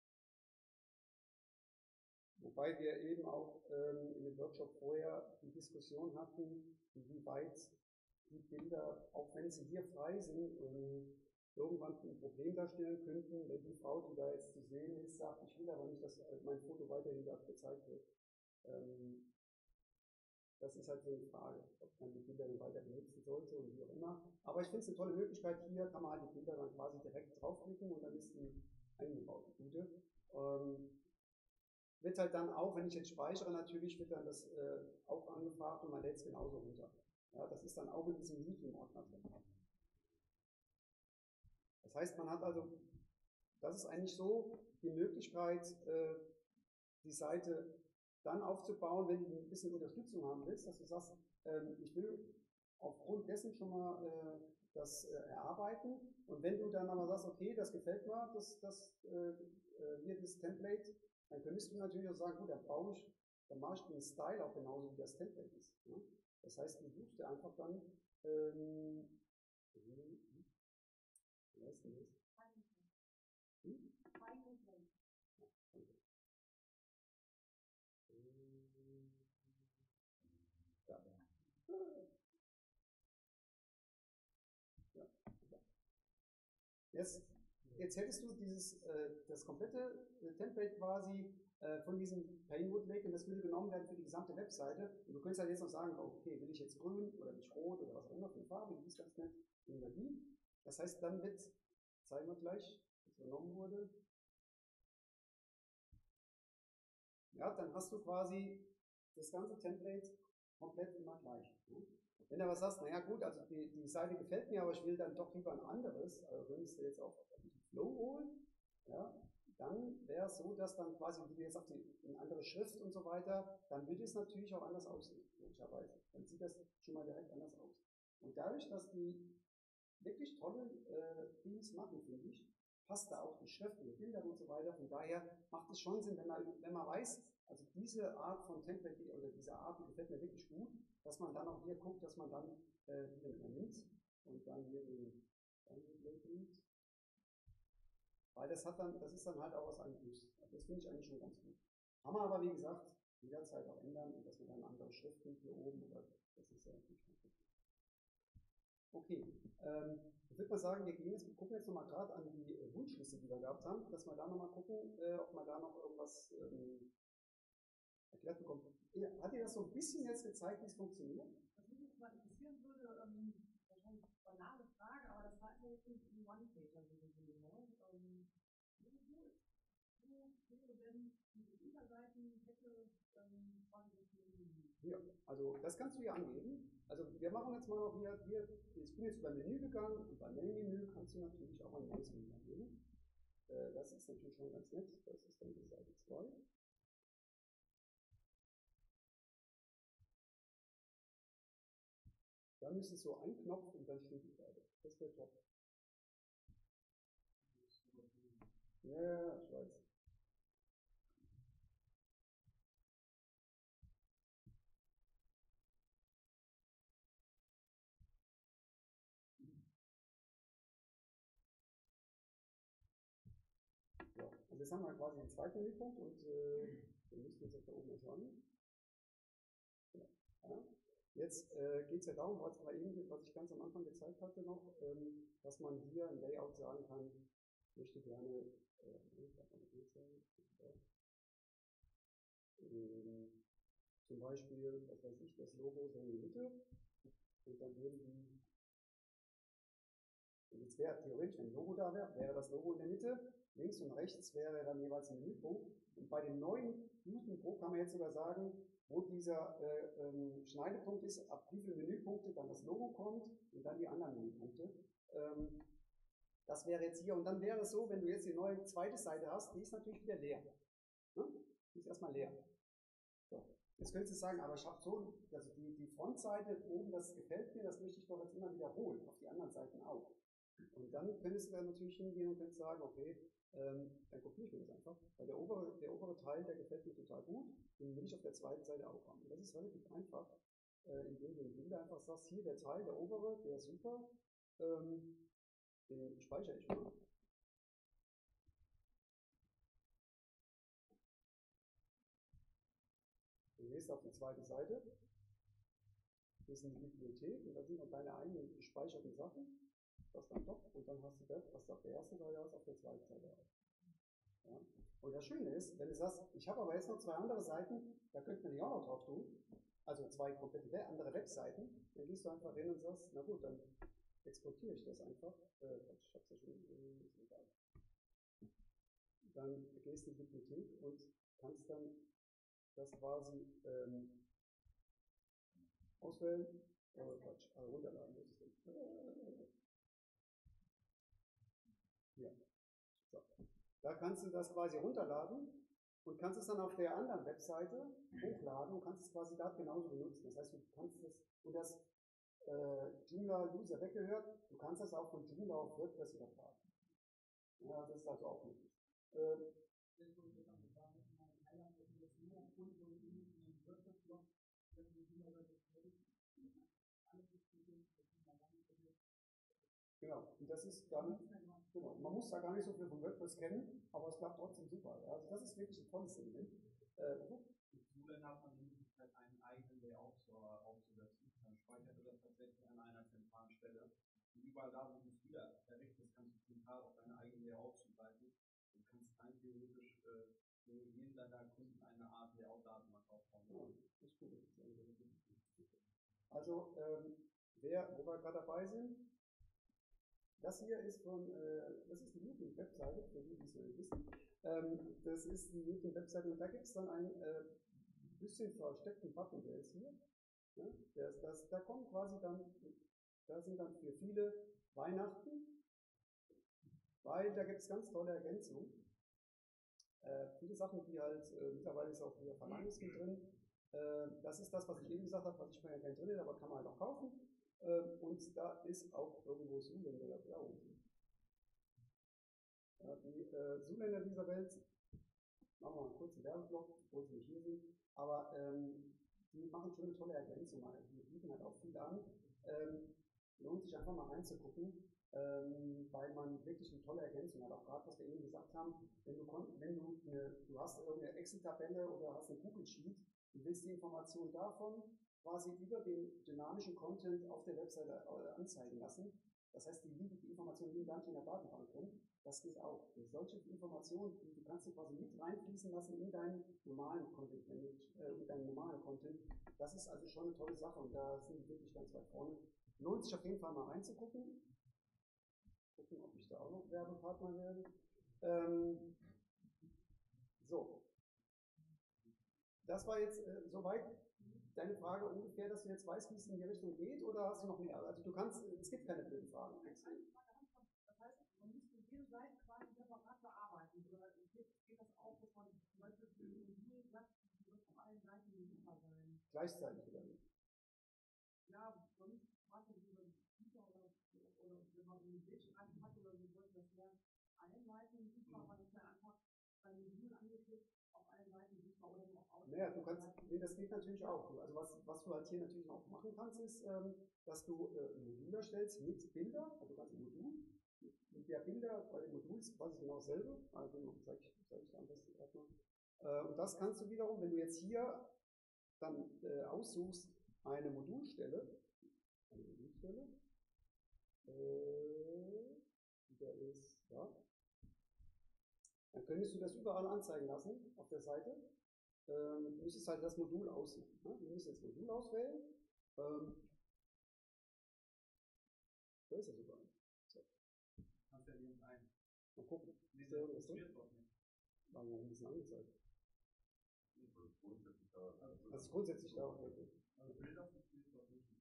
Wobei wir eben auch in dem Workshop vorher die Diskussion hatten, wie weit die Bilder, auch wenn sie hier frei sind, irgendwann ein Problem darstellen könnten, wenn die Frau, die da jetzt zu sehen ist, sagt, ich will aber nicht, dass mein Foto weiterhin da gezeigt wird. Das ist halt so eine Frage, ob man die Bilder dann weiter benutzen sollte und wie auch immer. Aber ich finde es eine tolle Möglichkeit. Hier kann man halt die Bilder dann quasi direkt draufklicken und dann ist die eingebaut, die gute. Wird halt dann auch, wenn ich jetzt speichere, natürlich wird dann das auch angefragt und man lädt es genauso runter. Ja, das ist dann auch in diesem Meeting-Ordner drin. Das heißt, man hat also, das ist eigentlich so die Möglichkeit, die Seite dann aufzubauen, wenn du ein bisschen Unterstützung haben willst, dass du sagst, ich will aufgrund dessen schon mal das erarbeiten, und wenn du dann aber sagst, okay, das gefällt mir, hier das Template, dann könntest du natürlich auch sagen, gut, dann mache ich den Style auch genauso, wie das Template ist. Ne? Das heißt, du suchst dir einfach dann, wie heißt denn das? Jetzt hättest du das komplette Template quasi von diesem Painwood Lake, und das würde genommen werden für die gesamte Webseite. Und du könntest halt jetzt noch sagen, okay, will ich jetzt grün oder will ich rot oder was auch immer für eine Farbe, die ist ganz nett, nehmen wir die. Das heißt, dann wird, zeigen wir gleich, was genommen wurde. Ja, dann hast du quasi das ganze Template komplett immer gleich. Ne? Wenn du aber sagst, naja gut, also die Seite gefällt mir, aber ich will dann doch lieber ein anderes, also könntest du jetzt auch die Flow holen, ja, dann wäre es so, dass dann quasi, wie du jetzt auf eine andere Schrift und so weiter, dann würde es natürlich auch anders aussehen, logischerweise. Dann sieht das schon mal direkt anders aus. Und dadurch, dass die wirklich tolle Themes machen, finde ich, passt da auch die Schrift und die Bilder und so weiter. Von daher macht es schon Sinn, wenn man weiß, also diese Art von Template oder diese Art, die gefällt mir wirklich gut, dass man dann auch hier guckt, dass man dann wieder nimmt und dann hier den Template nimmt. Weil das ist dann halt auch aus einem Plus. Also das finde ich eigentlich schon ganz gut. Kann man aber, wie gesagt, jederzeit auch ändern, und dass man dann andere Schriften hier oben, oder das ist ja natürlich kein Problem. Okay, ich würde mal sagen, wir gucken jetzt nochmal gerade an die Wunschliste, die wir gehabt haben, dass wir da nochmal gucken, ob wir da noch irgendwas erklärt bekommen. Hat dir das so ein bisschen jetzt gezeigt, wie es funktioniert? Was mich jetzt mal interessieren würde, wahrscheinlich eine banale Frage, aber das war ja jetzt nicht ein One-Pager so gesehen. Ne? Wo wäre denn diese Unterseiten hätte quasi das Menü? Ja, also das kannst du hier angeben. Also wir machen jetzt mal noch hier, ich bin jetzt über Menü gegangen, und beim Menü kannst du natürlich auch ein neues Menü angeben. Das ist natürlich schon ganz nett. Das ist dann die Seite 2. Dann ist es so ein Knopf und dann steht die Seite. Das wäre top. Ja, ich weiß. So, und jetzt haben wir quasi den zweiten Menüpunkt, und wir müssen jetzt da oben schauen. Ja. Jetzt geht es ja darum, was ich ganz am Anfang gezeigt hatte noch, dass man hier im Layout sagen kann, ich möchte gerne, zum Beispiel, was weiß ich, das Logo so in die Mitte, und dann würden die, und jetzt wäre theoretisch, wenn ein Logo da wäre das Logo in der Mitte, links und rechts wäre dann jeweils ein Menüpunkt, und bei dem neuen Newton Pro kann man jetzt sogar sagen, wo dieser Schneidepunkt ist, ab wie viele Menüpunkte dann das Logo kommt und dann die anderen Menüpunkte. Das wäre jetzt hier, und dann wäre es so, wenn du jetzt die neue zweite Seite hast, die ist natürlich wieder leer. Ne? Die ist erstmal leer. So. Jetzt könntest du sagen, aber ich habe so, also die Frontseite oben, das gefällt mir, das möchte ich doch jetzt immer wiederholen, auf die anderen Seiten auch. Und dann könntest du dann natürlich hingehen und könntest sagen, okay, dann kopiere ich mir das einfach, weil der obere Teil, der gefällt mir total gut, den will ich auf der zweiten Seite auch haben. Und das ist relativ einfach, indem du im Bilder einfach sagst, hier der Teil, der obere, der ist super, den speichere ich mal. Du gehst auf die zweite Seite. gehst in die Bibliothek und da sind dann deine eigenen gespeicherten Sachen, das dann doch, und dann hast du das, was du auf der ersten Seite hast, auf der zweiten Seite hast. Ja? Und das Schöne ist, wenn du sagst, ich habe aber jetzt noch 2 andere Seiten, da könnte man die auch noch drauf tun, also 2 komplette andere Webseiten, dann gehst du einfach hin und sagst, na gut, dann exportiere ich das einfach. Ich hab's ja schon, ist egal. Dann gehst du in die Bibliothek und kannst dann das quasi auswählen, runterladen. Ja. So. Da kannst du das quasi runterladen und kannst es dann auf der anderen Webseite hochladen und kannst es quasi da genauso benutzen. Das heißt, du kannst das, und das Joomla User weggehört, du kannst das auch von Joomla auf WordPress übertragen. Ja, das ist also auch möglich. Genau, und das ist dann, genau, man muss da gar nicht so viel von WordPress kennen, aber es klappt trotzdem super. Ja. Also das ist wirklich ein tolles Element. Mit Joomla hat man die Möglichkeit, einen eigenen Layout-Store aufzusetzen. Dann speichert er das tatsächlich an einer zentralen Stelle. Und überall da, wo du es wieder errichtest, kannst du zentral auf deine eigene Layout zugreifen. Du kannst rein theoretisch für jeden deiner Kunden eine Art Layout-Datenbank aufbauen. Ja, das ist gut. Also, wo wir gerade dabei sind, das hier ist das ist die Meeting-Webseite, für die es noch nicht wissen. Das ist die Meeting-Webseite und da gibt es dann einen bisschen versteckten Button, der ist hier. Ja, da kommen quasi dann, da sind dann für viele Weihnachten, weil da gibt es ganz tolle Ergänzungen. Viele Sachen, die halt, mittlerweile ist auch wieder Verlangens mit drin. Das ist das, was ich eben gesagt habe, was ich mir ja gerne drin habe, aber kann man halt auch kaufen. Und da ist auch irgendwo Zuländer dabei. Ja, die Zuländer dieser Welt, machen wir mal einen kurzen Werbeblock, obwohl sie nicht hier sind, aber die machen schon eine tolle Ergänzung. Die bieten halt auch viel an. Lohnt sich einfach mal reinzugucken, weil man wirklich eine tolle Ergänzung hat. Auch gerade, was wir eben gesagt haben, du hast irgendeine Excel-Tabelle oder hast eine Google-Sheet, du willst die Information davon quasi über den dynamischen Content auf der Webseite anzeigen lassen. Das heißt, die Informationen liegen gar nicht in der Datenbank drin. Das geht auch. Solche Informationen, du kannst du quasi mit reinfließen lassen in deinen normalen Content, Das ist also schon eine tolle Sache und da sind die wirklich ganz weit vorne. Lohnt sich auf jeden Fall mal reinzugucken. Gucken, ob ich da auch noch Werbepartner werde. So. Das war jetzt soweit deine Frage ungefähr, dass du jetzt weißt, wie es in die Richtung geht, oder hast du noch mehr? Also du kannst, es gibt keine blöden Fragen. Das heißt, man müsste jede Seite quasi separat bearbeiten. Oder geht das auch, dass man zum Beispiel für ein Modul sagt, die wird auf allen Seiten sichtbar sein? Gleichzeitig oder nicht? Ja, sonst warte ich über Bücher oder wenn man ein Bildschirm hat oder so, sollte das mehr allen Seiten sichtbar, aber das wäre einfach bei Modul angeklickt auf allen Seiten sichtbar oder nur auf Außen. Naja, das geht natürlich auch. Also was du halt hier natürlich auch machen kannst, ist, dass du ein Modul erstellst mit Bilder, also ganz ein Modul. Mit der Bilder bei dem Modul ist quasi genau dasselbe. Also zeige ich am besten erstmal. Und das kannst du wiederum, wenn du jetzt hier dann aussuchst, eine Modulstelle, der ist da, dann könntest du das überall anzeigen lassen auf der Seite. Du müsstest halt das Modul aussuchen. Ne? Du müsstest jetzt Modul auswählen. Da ist er sogar. So. Kannst ja nirgends ein. Mal gucken. Ist der irgendwas drin? War noch ein bisschen angezeigt. Das ist grundsätzlich da. Okay. Also Bilder funktioniert dort nicht.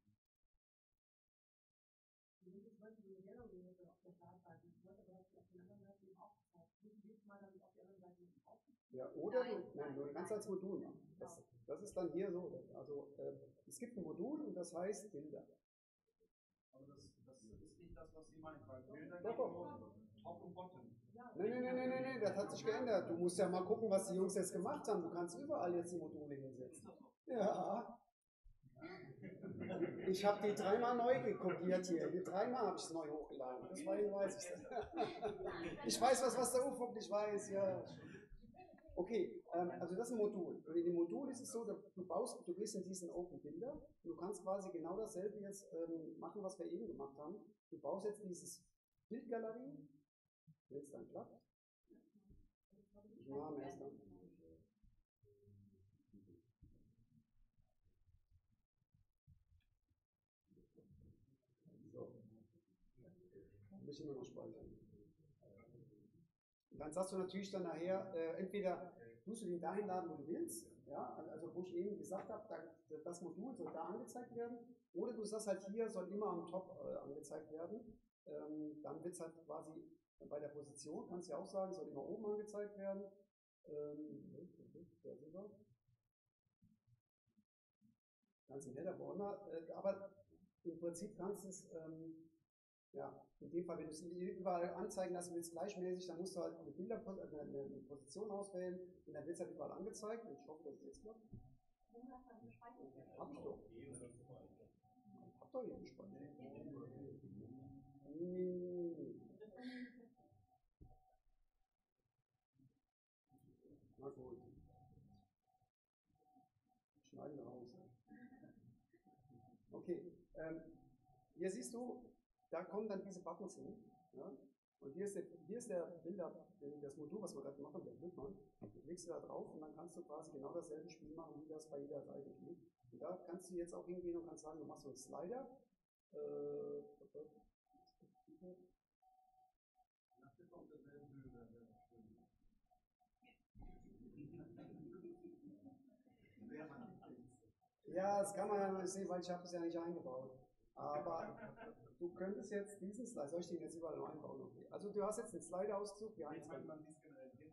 Wenn du zum Beispiel eine Gallery hätte auf der Startseite, ich wollte aber das auf den anderen Seiten eben auch gezeigt. Müssen jedes Mal dann auf die anderen Seiten auch? Ja, oder du kannst als Modul machen. Das ist dann hier so. Also es gibt ein Modul und das heißt Bilder. Aber das ist nicht das, was Sie meinen, weil Bilder Doch. Top und Bottom. Nein, das hat sich geändert. Du musst ja mal gucken, was die Jungs jetzt gemacht haben. Du kannst überall jetzt die Module hinsetzen. Ja. Ich habe die 3-mal neu gekopiert hier. Die 3-mal habe ich es neu hochgeladen. Das weiß ich. Ich weiß, was der Ufuk nicht weiß, ja. Okay, also das ist ein Modul. Und in dem Modul ist es so, du gehst in diesen Open Builder und du kannst quasi genau dasselbe jetzt machen, was wir eben gemacht haben. Du baust jetzt dieses Bildgalerie, wenn es dann klappt. Ich mache am ersten. So. Muss ich immer noch speichern. Und dann sagst du natürlich dann nachher, entweder tust du den dahin laden, wo du willst, ja, also wo ich eben gesagt habe, das Modul soll da angezeigt werden, oder du sagst halt hier, soll immer am Top angezeigt werden, dann wird es halt quasi bei der Position, kannst du ja auch sagen, soll immer oben angezeigt werden, ganz im Header Ordner, aber im Prinzip kannst du es, ja, in dem Fall, wenn du es überall anzeigen lassen willst, gleichmäßig, dann musst du halt eine Position auswählen und dann wird es halt überall angezeigt. Und ich hoffe, dass es jetzt klappt. Hab ich doch. Hab doch hier gespeichert. Na gut. Schneiden wir raus. Okay. Hier siehst du, da kommen dann diese Buttons hin. Ja? Und hier ist der Bilder, das Modul, was wir gerade machen, der Bildmann. Du klickst da drauf und dann kannst du quasi genau dasselbe Spiel machen, wie das bei jeder Seite geht. Und da kannst du jetzt auch hingehen und kannst sagen, du machst so einen Slider. Ja, das kann man ja nicht sehen, weil ich habe es ja nicht eingebaut. Aber du könntest jetzt diesen Slider, soll ich den jetzt überall noch einbauen? Okay. Also du hast jetzt den Slider ausgesucht, ja. Jetzt kann man dies generalisieren.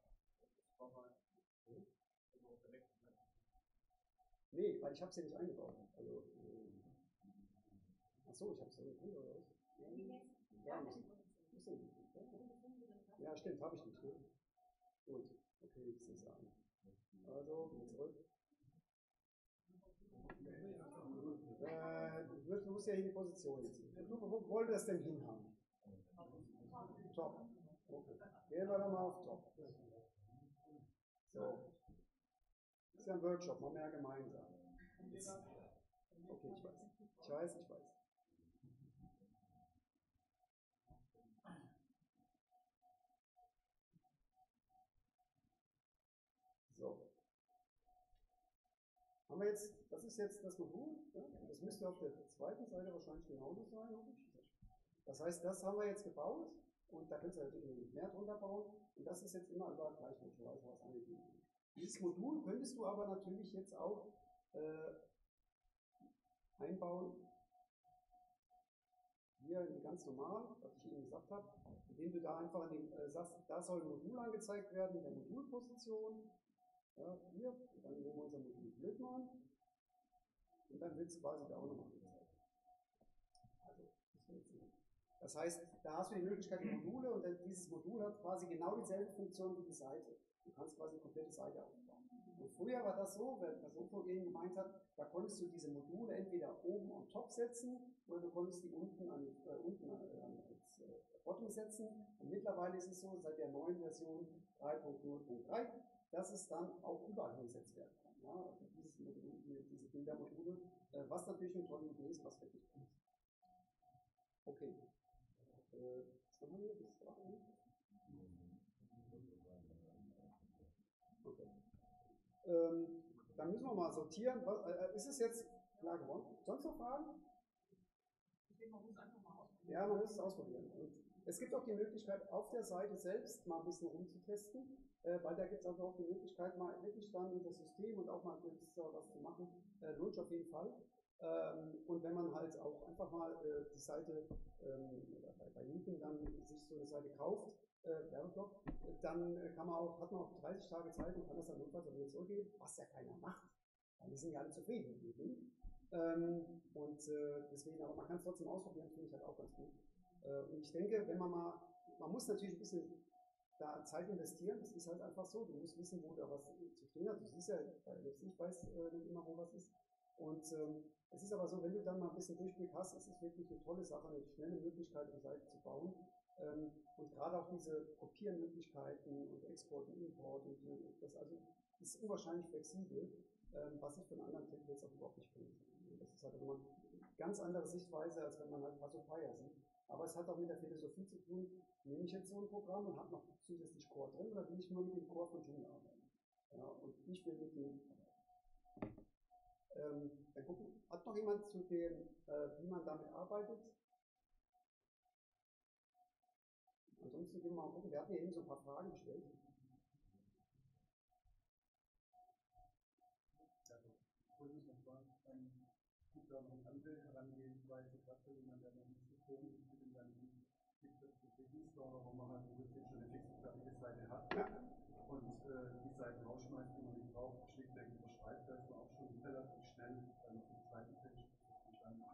Nee, weil ich habe es ja nicht eingebaut. Also, achso, ich habe es ja nicht drin, oder was? Ja, ja, stimmt, habe ich nicht. Ne? Gut, okay, ich sehe es an. Also, wieder zurück. Du musst ja hier die Position jetzt. Wo wollt ihr das denn hinhaben? Top. Okay. Gehen wir doch mal auf Top. So. Das ist ja ein Workshop, mal mehr gemeinsam. Okay, ich weiß. Ich weiß. So. Haben wir jetzt, das ist jetzt das Modul, ja? Das müsste auf der zweiten Seite wahrscheinlich genauso sein, hoffe ich. Das heißt, das haben wir jetzt gebaut und da könnt ihr natürlich mehr drunter bauen und das ist jetzt immer überall gleich logischerweise was angegeben. Dieses Modul könntest du aber natürlich jetzt auch einbauen, hier ganz normal, was ich eben gesagt habe, indem du da einfach sagst, da soll ein Modul angezeigt werden in der Modulposition. Ja, hier, und dann nehmen wir unser Modul Bildmann und dann wird es quasi da auch nochmal angezeigt. Also, das heißt, da hast du die Möglichkeit, die Module und dieses Modul hat quasi genau dieselbe Funktion wie die Seite. Du kannst quasi eine komplette Seite aufbauen. Und früher war das so, wenn Versuchung eben gemeint hat, da konntest du diese Module entweder oben on top setzen oder du konntest die unten als Bottom setzen. Und mittlerweile ist es so, seit der neuen Version 3.0.3, dass es dann auch überall hingesetzt werden kann. Ja, also diese Bildermodule, was natürlich eine tolle Idee ist, was wirklich gut ist. Okay. Was haben wir hier? Bis dahin? Okay. Dann müssen wir mal sortieren. Ist es jetzt klar geworden? Sonst noch Fragen? Ich denke, man muss einfach mal ausprobieren. Ja, man muss es ausprobieren. Und es gibt auch die Möglichkeit, auf der Seite selbst mal ein bisschen rumzutesten, weil da gibt es also auch die Möglichkeit, mal wirklich dann das System und auch mal was zu machen. Lohnt auf jeden Fall. Und wenn man halt auch einfach mal die Seite bei LinkedIn dann sich so eine Seite kauft, Werbeblock, dann hat man auch 30 Tage Zeit und kann das dann notfalls auch wieder zurückgeben, was ja keiner macht. Weil die sind ja alle zufrieden mit dem. Deswegen, aber man kann es trotzdem ausprobieren, finde ich halt auch ganz gut. Und ich denke, wenn man muss natürlich ein bisschen da Zeit investieren, das ist halt einfach so, du musst wissen, wo da was zu stehen hat. Du siehst ja, ich weiß nicht immer, wo was ist. Und es ist aber so, wenn du dann mal ein bisschen Durchblick hast, es ist wirklich eine tolle Sache, eine schnelle Möglichkeit, eine Seite zu bauen. Und gerade auch diese Kopiermöglichkeiten und Export und Import, und das also ist unwahrscheinlich flexibel, was ich von anderen Templates auch überhaupt nicht kenne. Das ist halt immer eine ganz andere Sichtweise, als wenn man halt Passophia sieht. Aber es hat auch mit der Philosophie zu tun, nehme ich jetzt so ein Programm und habe noch zusätzlich Core drin, oder will ich nur mit dem Core von Joomla arbeiten? Ja, und ich will mit dem dann gucken, hat noch jemand zu dem, wie man damit arbeitet? Ansonsten gehen wir mal gucken, wir hatten ja eben so ein paar Fragen gestellt. Es gibt auch noch andere Herangehensweise, gerade für jemanden, der noch nicht so firm ist mit dem ganzen Wiki-Store, wo man halt wirklich schon eine fixe fertige Seite hat. Ja. Und die Seiten rausschmeißt, die man nicht braucht, schlichtweg überschreibt, da ist man auch schon relativ schnell dann auf dem zweiten Page entstanden.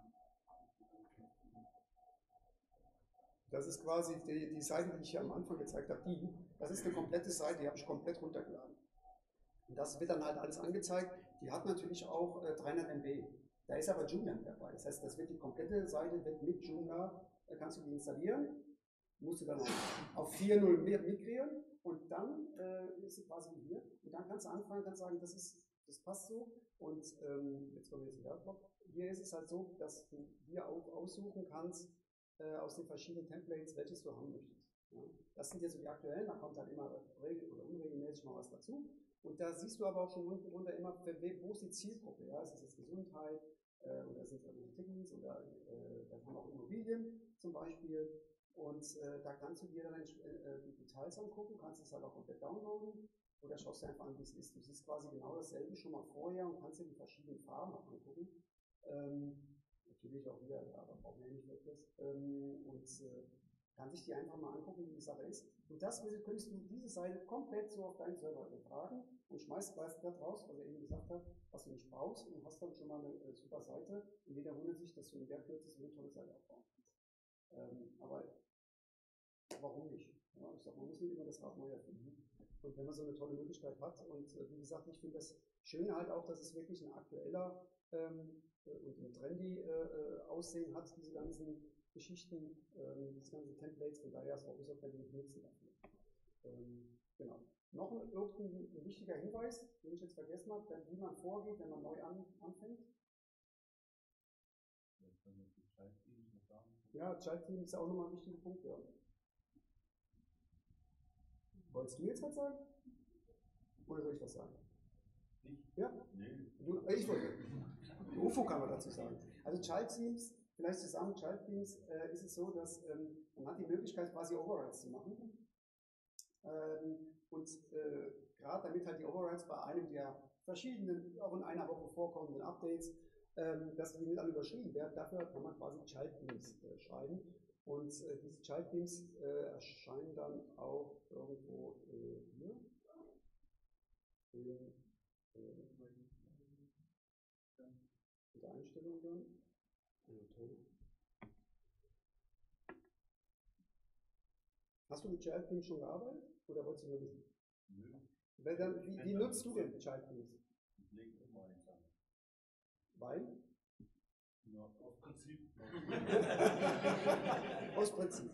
Das ist quasi die Seite, die ich hier am Anfang gezeigt habe. Das ist eine komplette Seite, die habe ich komplett runtergeladen. Und das wird dann halt alles angezeigt. Die hat natürlich auch 300 MB. Da ist aber Joomla dabei. Das heißt, das wird die komplette Seite wird mit Joomla, kannst du die installieren, musst du dann auf 4.0 migrieren und dann ist sie quasi hier. Und dann kannst du anfangen, kannst sagen, das passt so. Und jetzt kommen wir zum Werbeblock. Hier ist es halt so, dass du hier auch aussuchen kannst, aus den verschiedenen Templates, welches du haben möchtest. Ja. Das sind jetzt so die aktuellen, da kommt halt immer regel- oder unregelmäßig mal was dazu. Und da siehst du aber auch schon unten drunter immer, wo ist die Zielgruppe. Ja? Ist es jetzt Gesundheit oder sind es irgendwelche Tickets oder da haben auch Immobilien zum Beispiel. Und da kannst du dir dann die Details angucken, kannst es halt auch komplett downloaden oder schaust dir einfach an, wie es ist. Du siehst quasi genau dasselbe schon mal vorher und kannst dir die verschiedenen Farben auch angucken. Natürlich auch wieder, ja, aber brauchen wir nicht wirklich. Kann sich die einfach mal angucken, wie die Sache ist. Und das könntest du diese Seite komplett so auf deinen Server übertragen und schmeißt das raus, was er eben gesagt hat, was du nicht brauchst, und hast dann schon mal eine super Seite. Und jeder wundert sich, dass du in der Kürze so eine tolle Seite aufbauen kannst. Aber warum nicht? Ja, ich sag, man muss nicht immer das Rad neu erfinden. Und wenn man so eine tolle Möglichkeit hat, und wie gesagt, ich finde das Schöne halt auch, dass es wirklich ein aktueller und ein trendy Aussehen hat, diese ganzen Geschichten, diese ganzen Templates, von daher ist auch gesagt, wenn wir nutzen dafür. Genau. Noch ein wichtiger Hinweis, den ich jetzt vergessen habe, wie man vorgeht, wenn man neu anfängt. Ja, Child Team ist auch nochmal ein wichtiger Punkt, ja. Wolltest du jetzt was sagen? Oder soll ich was sagen? Ich? Ja? Nee. Ich wollte. UFO kann man dazu sagen. Also Child Teams, vielleicht zusammen, Child Teams ist es so, dass man hat die Möglichkeit, quasi Overrides zu machen. Gerade damit halt die Overrides bei einem der verschiedenen, auch in einer Woche vorkommenden Updates, dass die nicht alle überschrieben werden, dafür kann man quasi Child Teams schreiben. Und diese Child Teams erscheinen dann auch irgendwo hier. Mit der Einstellung dann. Ja, toll. Hast du mit Child Teams schon gearbeitet oder wolltest du nur wissen? Nö. Wie nutzt du denn Child Teams? Ich lege immer eins an. Weil? Ja, aus Prinzip. Aus Prinzip.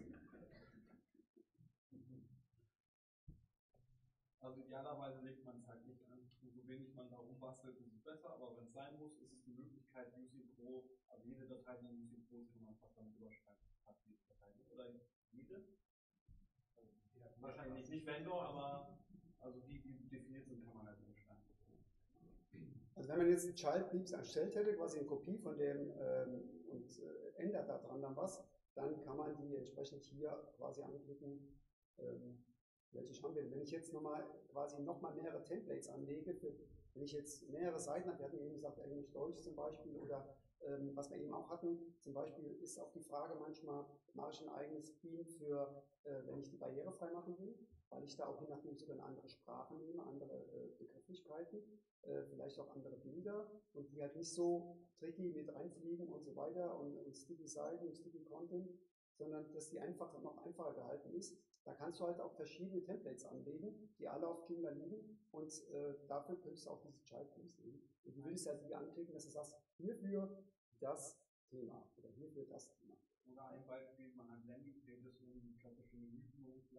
Also idealerweise legt man es halt nicht an. So wenig man da rumbastelt, ist es besser, aber wenn es sein muss, ist es die Möglichkeit, UC Pro, also jede Datei, die UC Pro ist, kann man einfach damit überschreiben. Oder jede? Also, ja, wahrscheinlich nicht Vendor, aber also die definiert sind, kann man halt überschreiben. Also wenn man jetzt Child Teams erstellt hätte, quasi eine Kopie von dem ändert daran dann was, dann kann man die entsprechend hier quasi anklicken, welche haben wir denn? Wenn ich jetzt quasi nochmal mehrere Templates anlege, wenn ich jetzt mehrere Seiten habe, wir hatten eben gesagt, Englisch-Deutsch zum Beispiel, oder was wir eben auch hatten, zum Beispiel ist auch die Frage manchmal, mache ich ein eigenes Theme für, wenn ich die barrierefrei machen will, weil ich da auch je nachdem sogar eine andere Sprache nehme, andere Begrifflichkeiten, vielleicht auch andere Bilder und die halt nicht so tricky mit reinfliegen und so weiter und sticky Seiten und sticky Content, sondern dass die einfach noch einfacher gehalten ist. Da kannst du halt auch verschiedene Templates anlegen, die alle auf Joomla liegen und dafür könntest du auch diese Child Teams nehmen. Und du willst halt hier anklicken, dass du sagst, hierfür das Thema oder hierfür das Thema. Oder ein Beispiel, man hat Landing Pages, um die klassische Menüführung zu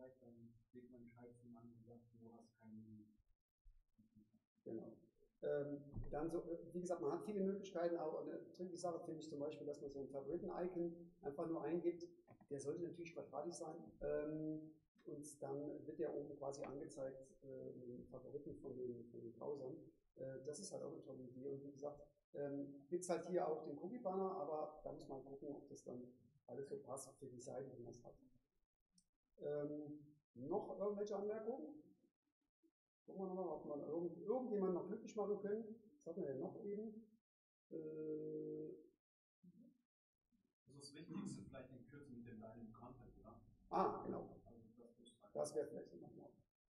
legt man die Schaltung an und sagt, du hast kein Menü. Genau. Dann so, wie gesagt, man hat viele Möglichkeiten, auch eine tricky Sache finde ich zum Beispiel, dass man so ein Favoriten-Icon einfach nur eingibt. Der sollte natürlich quadratisch sein. Und dann wird der oben quasi angezeigt, in den Favoriten von den Browsern. Das ist halt auch eine tolle Idee. Und wie gesagt, gibt es halt hier auch den Cookie-Banner, aber da muss man gucken, ob das dann alles so passt für die Seite, die man es hat. Noch irgendwelche Anmerkungen? Gucken wir nochmal, ob man irgendjemanden noch glücklich machen können. Was hatten wir denn noch eben? Das ist das Wichtigste, vielleicht in Kürze mit dem Dynamic Content, oder? Ah, genau. Das wäre vielleicht nochmal.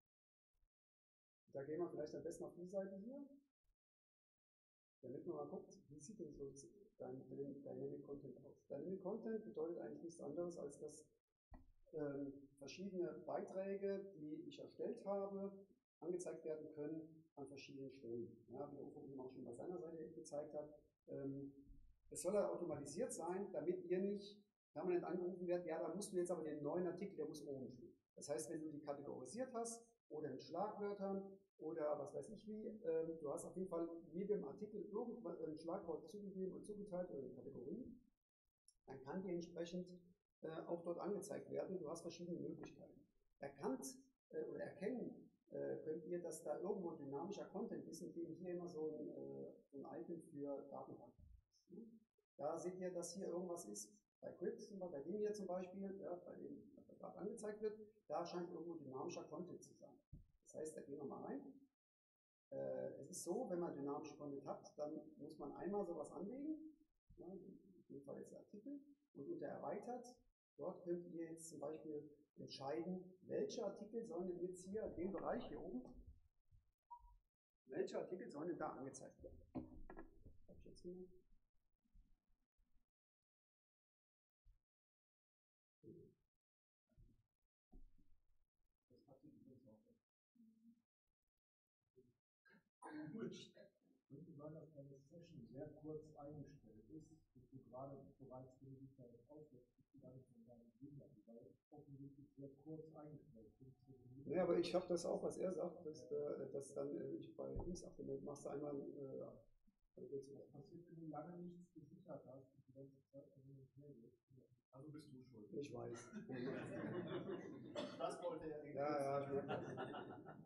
Da gehen wir vielleicht am besten auf die Seite hier, damit man mal guckt, wie sieht denn so Dynamic Content aus. Dynamic Content bedeutet eigentlich nichts anderes, als dass verschiedene Beiträge, die ich erstellt habe, angezeigt werden können an verschiedenen Stellen. Ja, wie der Ufo auch schon bei seiner Seite gezeigt hat. Es soll halt automatisiert sein, damit ihr nicht permanent angerufen werdet, ja, da musst du jetzt aber den neuen Artikel, der muss oben stehen. Das heißt, wenn du die kategorisiert hast oder mit Schlagwörtern oder was weiß ich wie, du hast auf jeden Fall jedem Artikel irgendwann ein Schlagwort zugegeben und zugeteilt oder eine Kategorie, dann kann die entsprechend auch dort angezeigt werden. Du hast verschiedene Möglichkeiten. Erkennen könnt ihr, dass da irgendwo dynamischer Content ist, indem hier immer so ein Icon für Datenbank ist. Da seht ihr, dass hier irgendwas ist. Bei Quips, bei dem hier zum Beispiel, ja, bei dem gerade angezeigt wird, da scheint irgendwo dynamischer Content zu sein. Das heißt, da gehen wir mal rein. Es ist so, wenn man dynamischen Content hat, dann muss man einmal sowas anlegen, ja, in dem Fall jetzt der Artikel, und unter erweitert, dort könnt ihr jetzt zum Beispiel entscheiden, welche Artikel sollen denn jetzt hier in dem Bereich hier oben, welche Artikel sollen denn da angezeigt werden. Habe ich jetzt hier? Könnte sein, dass deine Session sehr kurz eingestellt ist, dass du gerade bereits die Möglichkeit auslässt, dass du gar nicht von deinem User, weil offensichtlich sehr kurz eingestellt ist. Ja, aber ich habe das auch, was er sagt, dass dann ich bei Links abgemeldet machst du einmal. Das passiert, wenn du lange nichts gesichert hast, die ganze Zeit, wenn du nicht meldest. Also bist du schuld. Ich weiß. Das wollte er. Ja, ich merke das.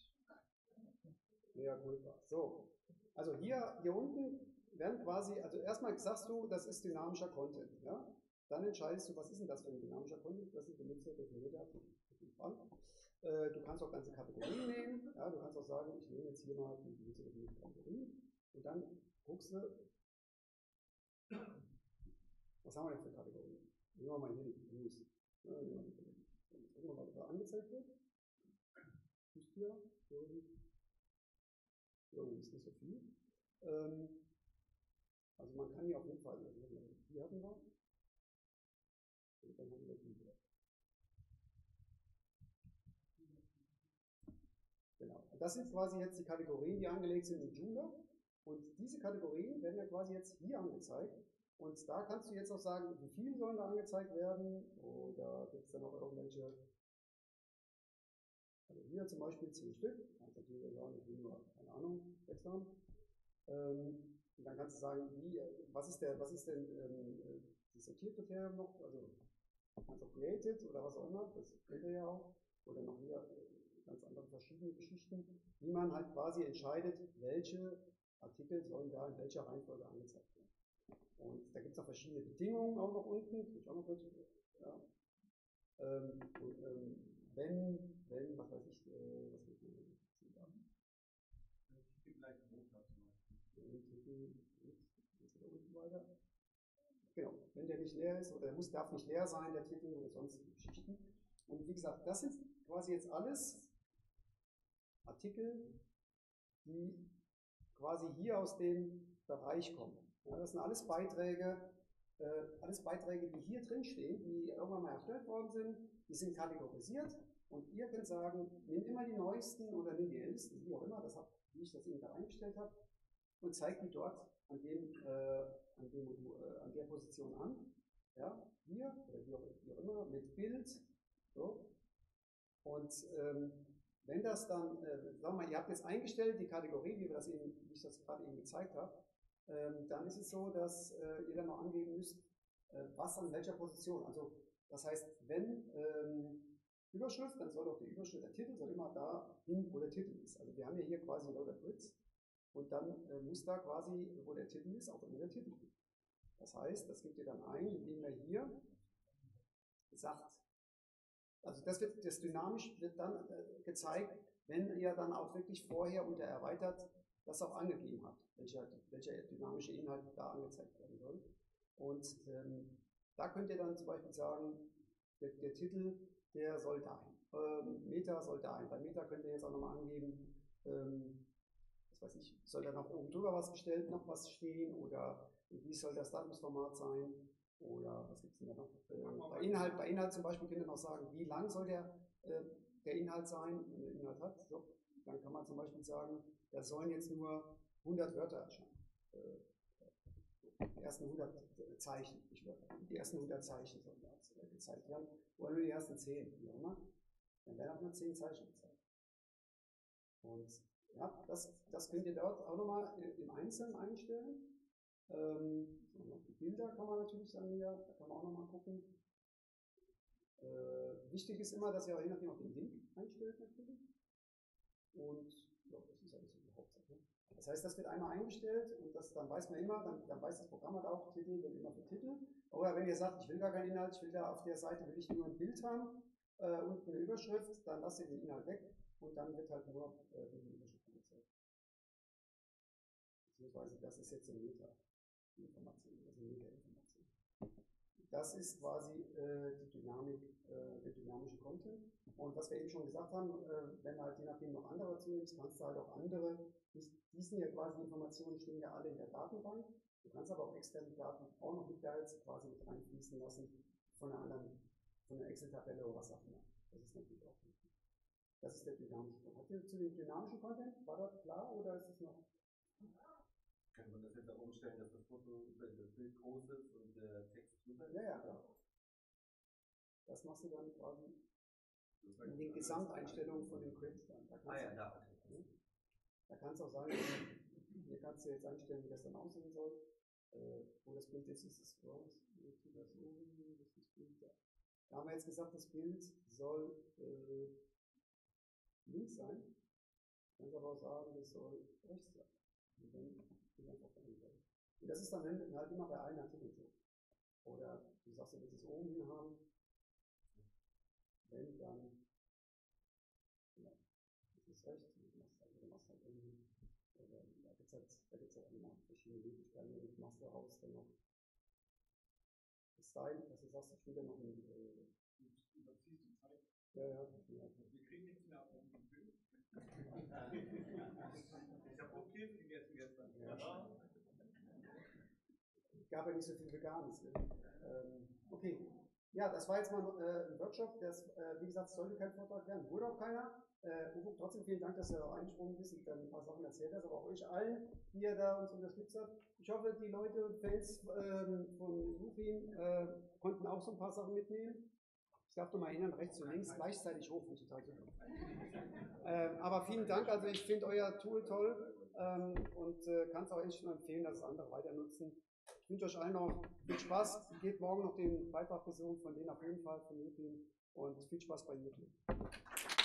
Ja, cool. So, also hier unten werden quasi, also erstmal sagst du, das ist dynamischer Content. Ja? Dann entscheidest du, was ist denn das für ein dynamischer Content? Das ist benutzerdefinierte Artikel. Du kannst auch ganze Kategorien nehmen. Ja? Du kannst auch sagen, ich nehme jetzt hier mal die benutzerdefinierte Kategorien. Und dann guckst du, was haben wir denn für Kategorien? Nehmen wir mal hier die News. Ja, gucken wir mal, was da angezeigt wird. Hier, ist nicht so viel. Also man kann hier auf jeden Fall, hier hatten wir. Und dann haben wir die hier. Genau. Das sind quasi jetzt die Kategorien, die angelegt sind in Joomla. Und diese Kategorien werden ja quasi jetzt hier angezeigt. Und da kannst du jetzt auch sagen, wie viele sollen da angezeigt werden. Oder gibt es da noch irgendwelche. Also hier zum Beispiel 10 Stück. Kannst natürlich sagen, ich will nur, keine Ahnung, 6 haben. Und dann kannst du sagen, was ist denn das Sortierkriterium noch? Also kannst auch created oder was auch immer, das kennt ihr ja auch. Oder noch hier ganz andere verschiedene Geschichten, wie man halt quasi entscheidet, welche Artikel sollen da in welcher Reihenfolge angezeigt werden. Und da gibt es auch verschiedene Bedingungen auch noch unten, das ich auch noch mit, ja. Wenn, was weiß ich, was wird denn sagen? Titel gleich Motor zum Beispiel. Titel, jetzt wieder unten weiter. Genau, wenn der nicht leer ist, oder darf nicht leer sein, der Titel oder sonstige Geschichten. Und wie gesagt, das sind quasi jetzt alles Artikel, die quasi hier aus dem Bereich kommen. Ja, das sind alles Beiträge, die hier drin stehen, die irgendwann mal erstellt worden sind. Die sind kategorisiert und ihr könnt sagen, nimm immer die neuesten oder nimm die ältesten, wie auch immer, wie ich das eben da eingestellt habe, und zeigt die dort an der Position an. Ja, hier oder wie auch immer, mit Bild. So. Und Und wenn das dann, sagen wir mal, ihr habt jetzt eingestellt die Kategorie, wie ich das gerade eben gezeigt habe, dann ist es so, dass ihr dann noch angeben müsst, was an welcher Position. Also das heißt, wenn Überschrift, dann soll doch die Überschrift, der Titel soll immer da hin, wo der Titel ist. Also wir haben ja hier quasi Loaded Grids und dann muss da quasi, wo der Titel ist, auch immer der Titel liegen. Das heißt, das gebt ihr dann ein, indem ihr hier sagt, also das dynamisch wird dann gezeigt, wenn ihr dann auch wirklich vorher unter erweitert das auch angegeben habt, welcher dynamische Inhalt da angezeigt werden soll. Und da könnt ihr dann zum Beispiel sagen, der Titel, der soll dahin. Meta soll dahin. Bei Meta könnt ihr jetzt auch nochmal angeben, was weiß ich, soll da noch oben drüber was gestellt, noch was stehen oder wie soll das Datumsformat sein? Oder was gibt es denn da noch? Bei Inhalt zum Beispiel könnt ihr noch sagen, wie lang soll der Inhalt sein, wenn der Inhalt hat. So, dann kann man zum Beispiel sagen, da sollen jetzt nur 100 Wörter erscheinen. Die ersten 100 Zeichen, nicht Wörter, die ersten 100 Zeichen sollen da gezeigt werden. Oder nur die ersten 10, wie auch immer. Dann werden auch nur 10 Zeichen gezeigt. Und ja, das könnt ihr dort auch nochmal im Einzelnen einstellen. Die Bilder kann man natürlich dann hier, da kann man auch nochmal gucken. Wichtig ist immer, dass ihr je nachdem auch den Link einstellt natürlich. Und ja, das ist alles so die Hauptsache. Das heißt, das wird einmal eingestellt und dann weiß man immer, dann weiß das Programm halt auch, Titel wird immer für Titel. Oder wenn ihr sagt, ich will gar keinen Inhalt, ich will da auf der Seite will ich nur ein Bild haben und eine Überschrift, dann lasst ihr den Inhalt weg und dann wird halt nur die Überschrift angezeigt. Beziehungsweise das ist jetzt eine Meta-Information, also eine Meta-Information. Das ist quasi die Dynamik, der dynamische Content. Und was wir eben schon gesagt haben, wenn du halt je nachdem noch andere zunimmst, kannst du halt auch andere, die sind ja quasi Informationen, stehen ja alle in der Datenbank. Du kannst aber auch externe Daten auch noch mit da jetzt quasi mit reinfließen lassen von einer Excel-Tabelle oder was auch immer. Das ist natürlich auch wichtig. Das ist der dynamische Content. Habt ihr zu dem dynamischen Content, war das klar oder ist es noch? Kann man das jetzt auch umstellen, dass das Bild groß ist und der Text drüber ist? Ja, klar. Das machst du dann quasi in den Gesamteinstellungen von dem Grid. Da kannst du auch sagen, hier kannst du jetzt einstellen, wie das dann aussehen soll. Wo das Bild ist es raus. Da haben wir jetzt gesagt, das Bild soll links sein. Du kannst aber auch sagen, das soll rechts sein. Und dann und das ist dann halt immer bei allen Artikeln so. Oder du sagst, du willst es oben hin haben. Wenn dann, ja, das ist recht, du machst halt irgendwie, oder da gibt es halt immer verschiedene Möglichkeiten, du machst daraus dann noch Style, dass du sagst, ich will dann noch ein, überziehst die Zeit. Ja. Wir kriegen nichts mehr auf dem Bild. Ich habe auch Käse gegessen gestern. Ja. Gab ja nicht so viel Veganes. Okay. Ja, das war jetzt mal ein Workshop, wie gesagt, sollte kein Vortrag werden, wurde auch keiner. Uwe, trotzdem vielen Dank, dass ihr auch eingesprungen bist und dann ein paar Sachen erzählt hast, aber auch euch allen, die ihr da uns unterstützt habt. Ich hoffe, die Leute, Fans von Rufin, konnten auch so ein paar Sachen mitnehmen. Ich darf nochmal erinnern, rechts und links gleichzeitig hoch, total super. Aber vielen Dank, also ich finde euer Tool toll und kann es auch echt nur empfehlen, dass es andere weiter nutzen. Ich wünsche euch allen noch viel Spaß. Geht morgen noch den Beitrag besuchen, von denen auf jeden Fall, von YouTube und viel Spaß bei YouTube.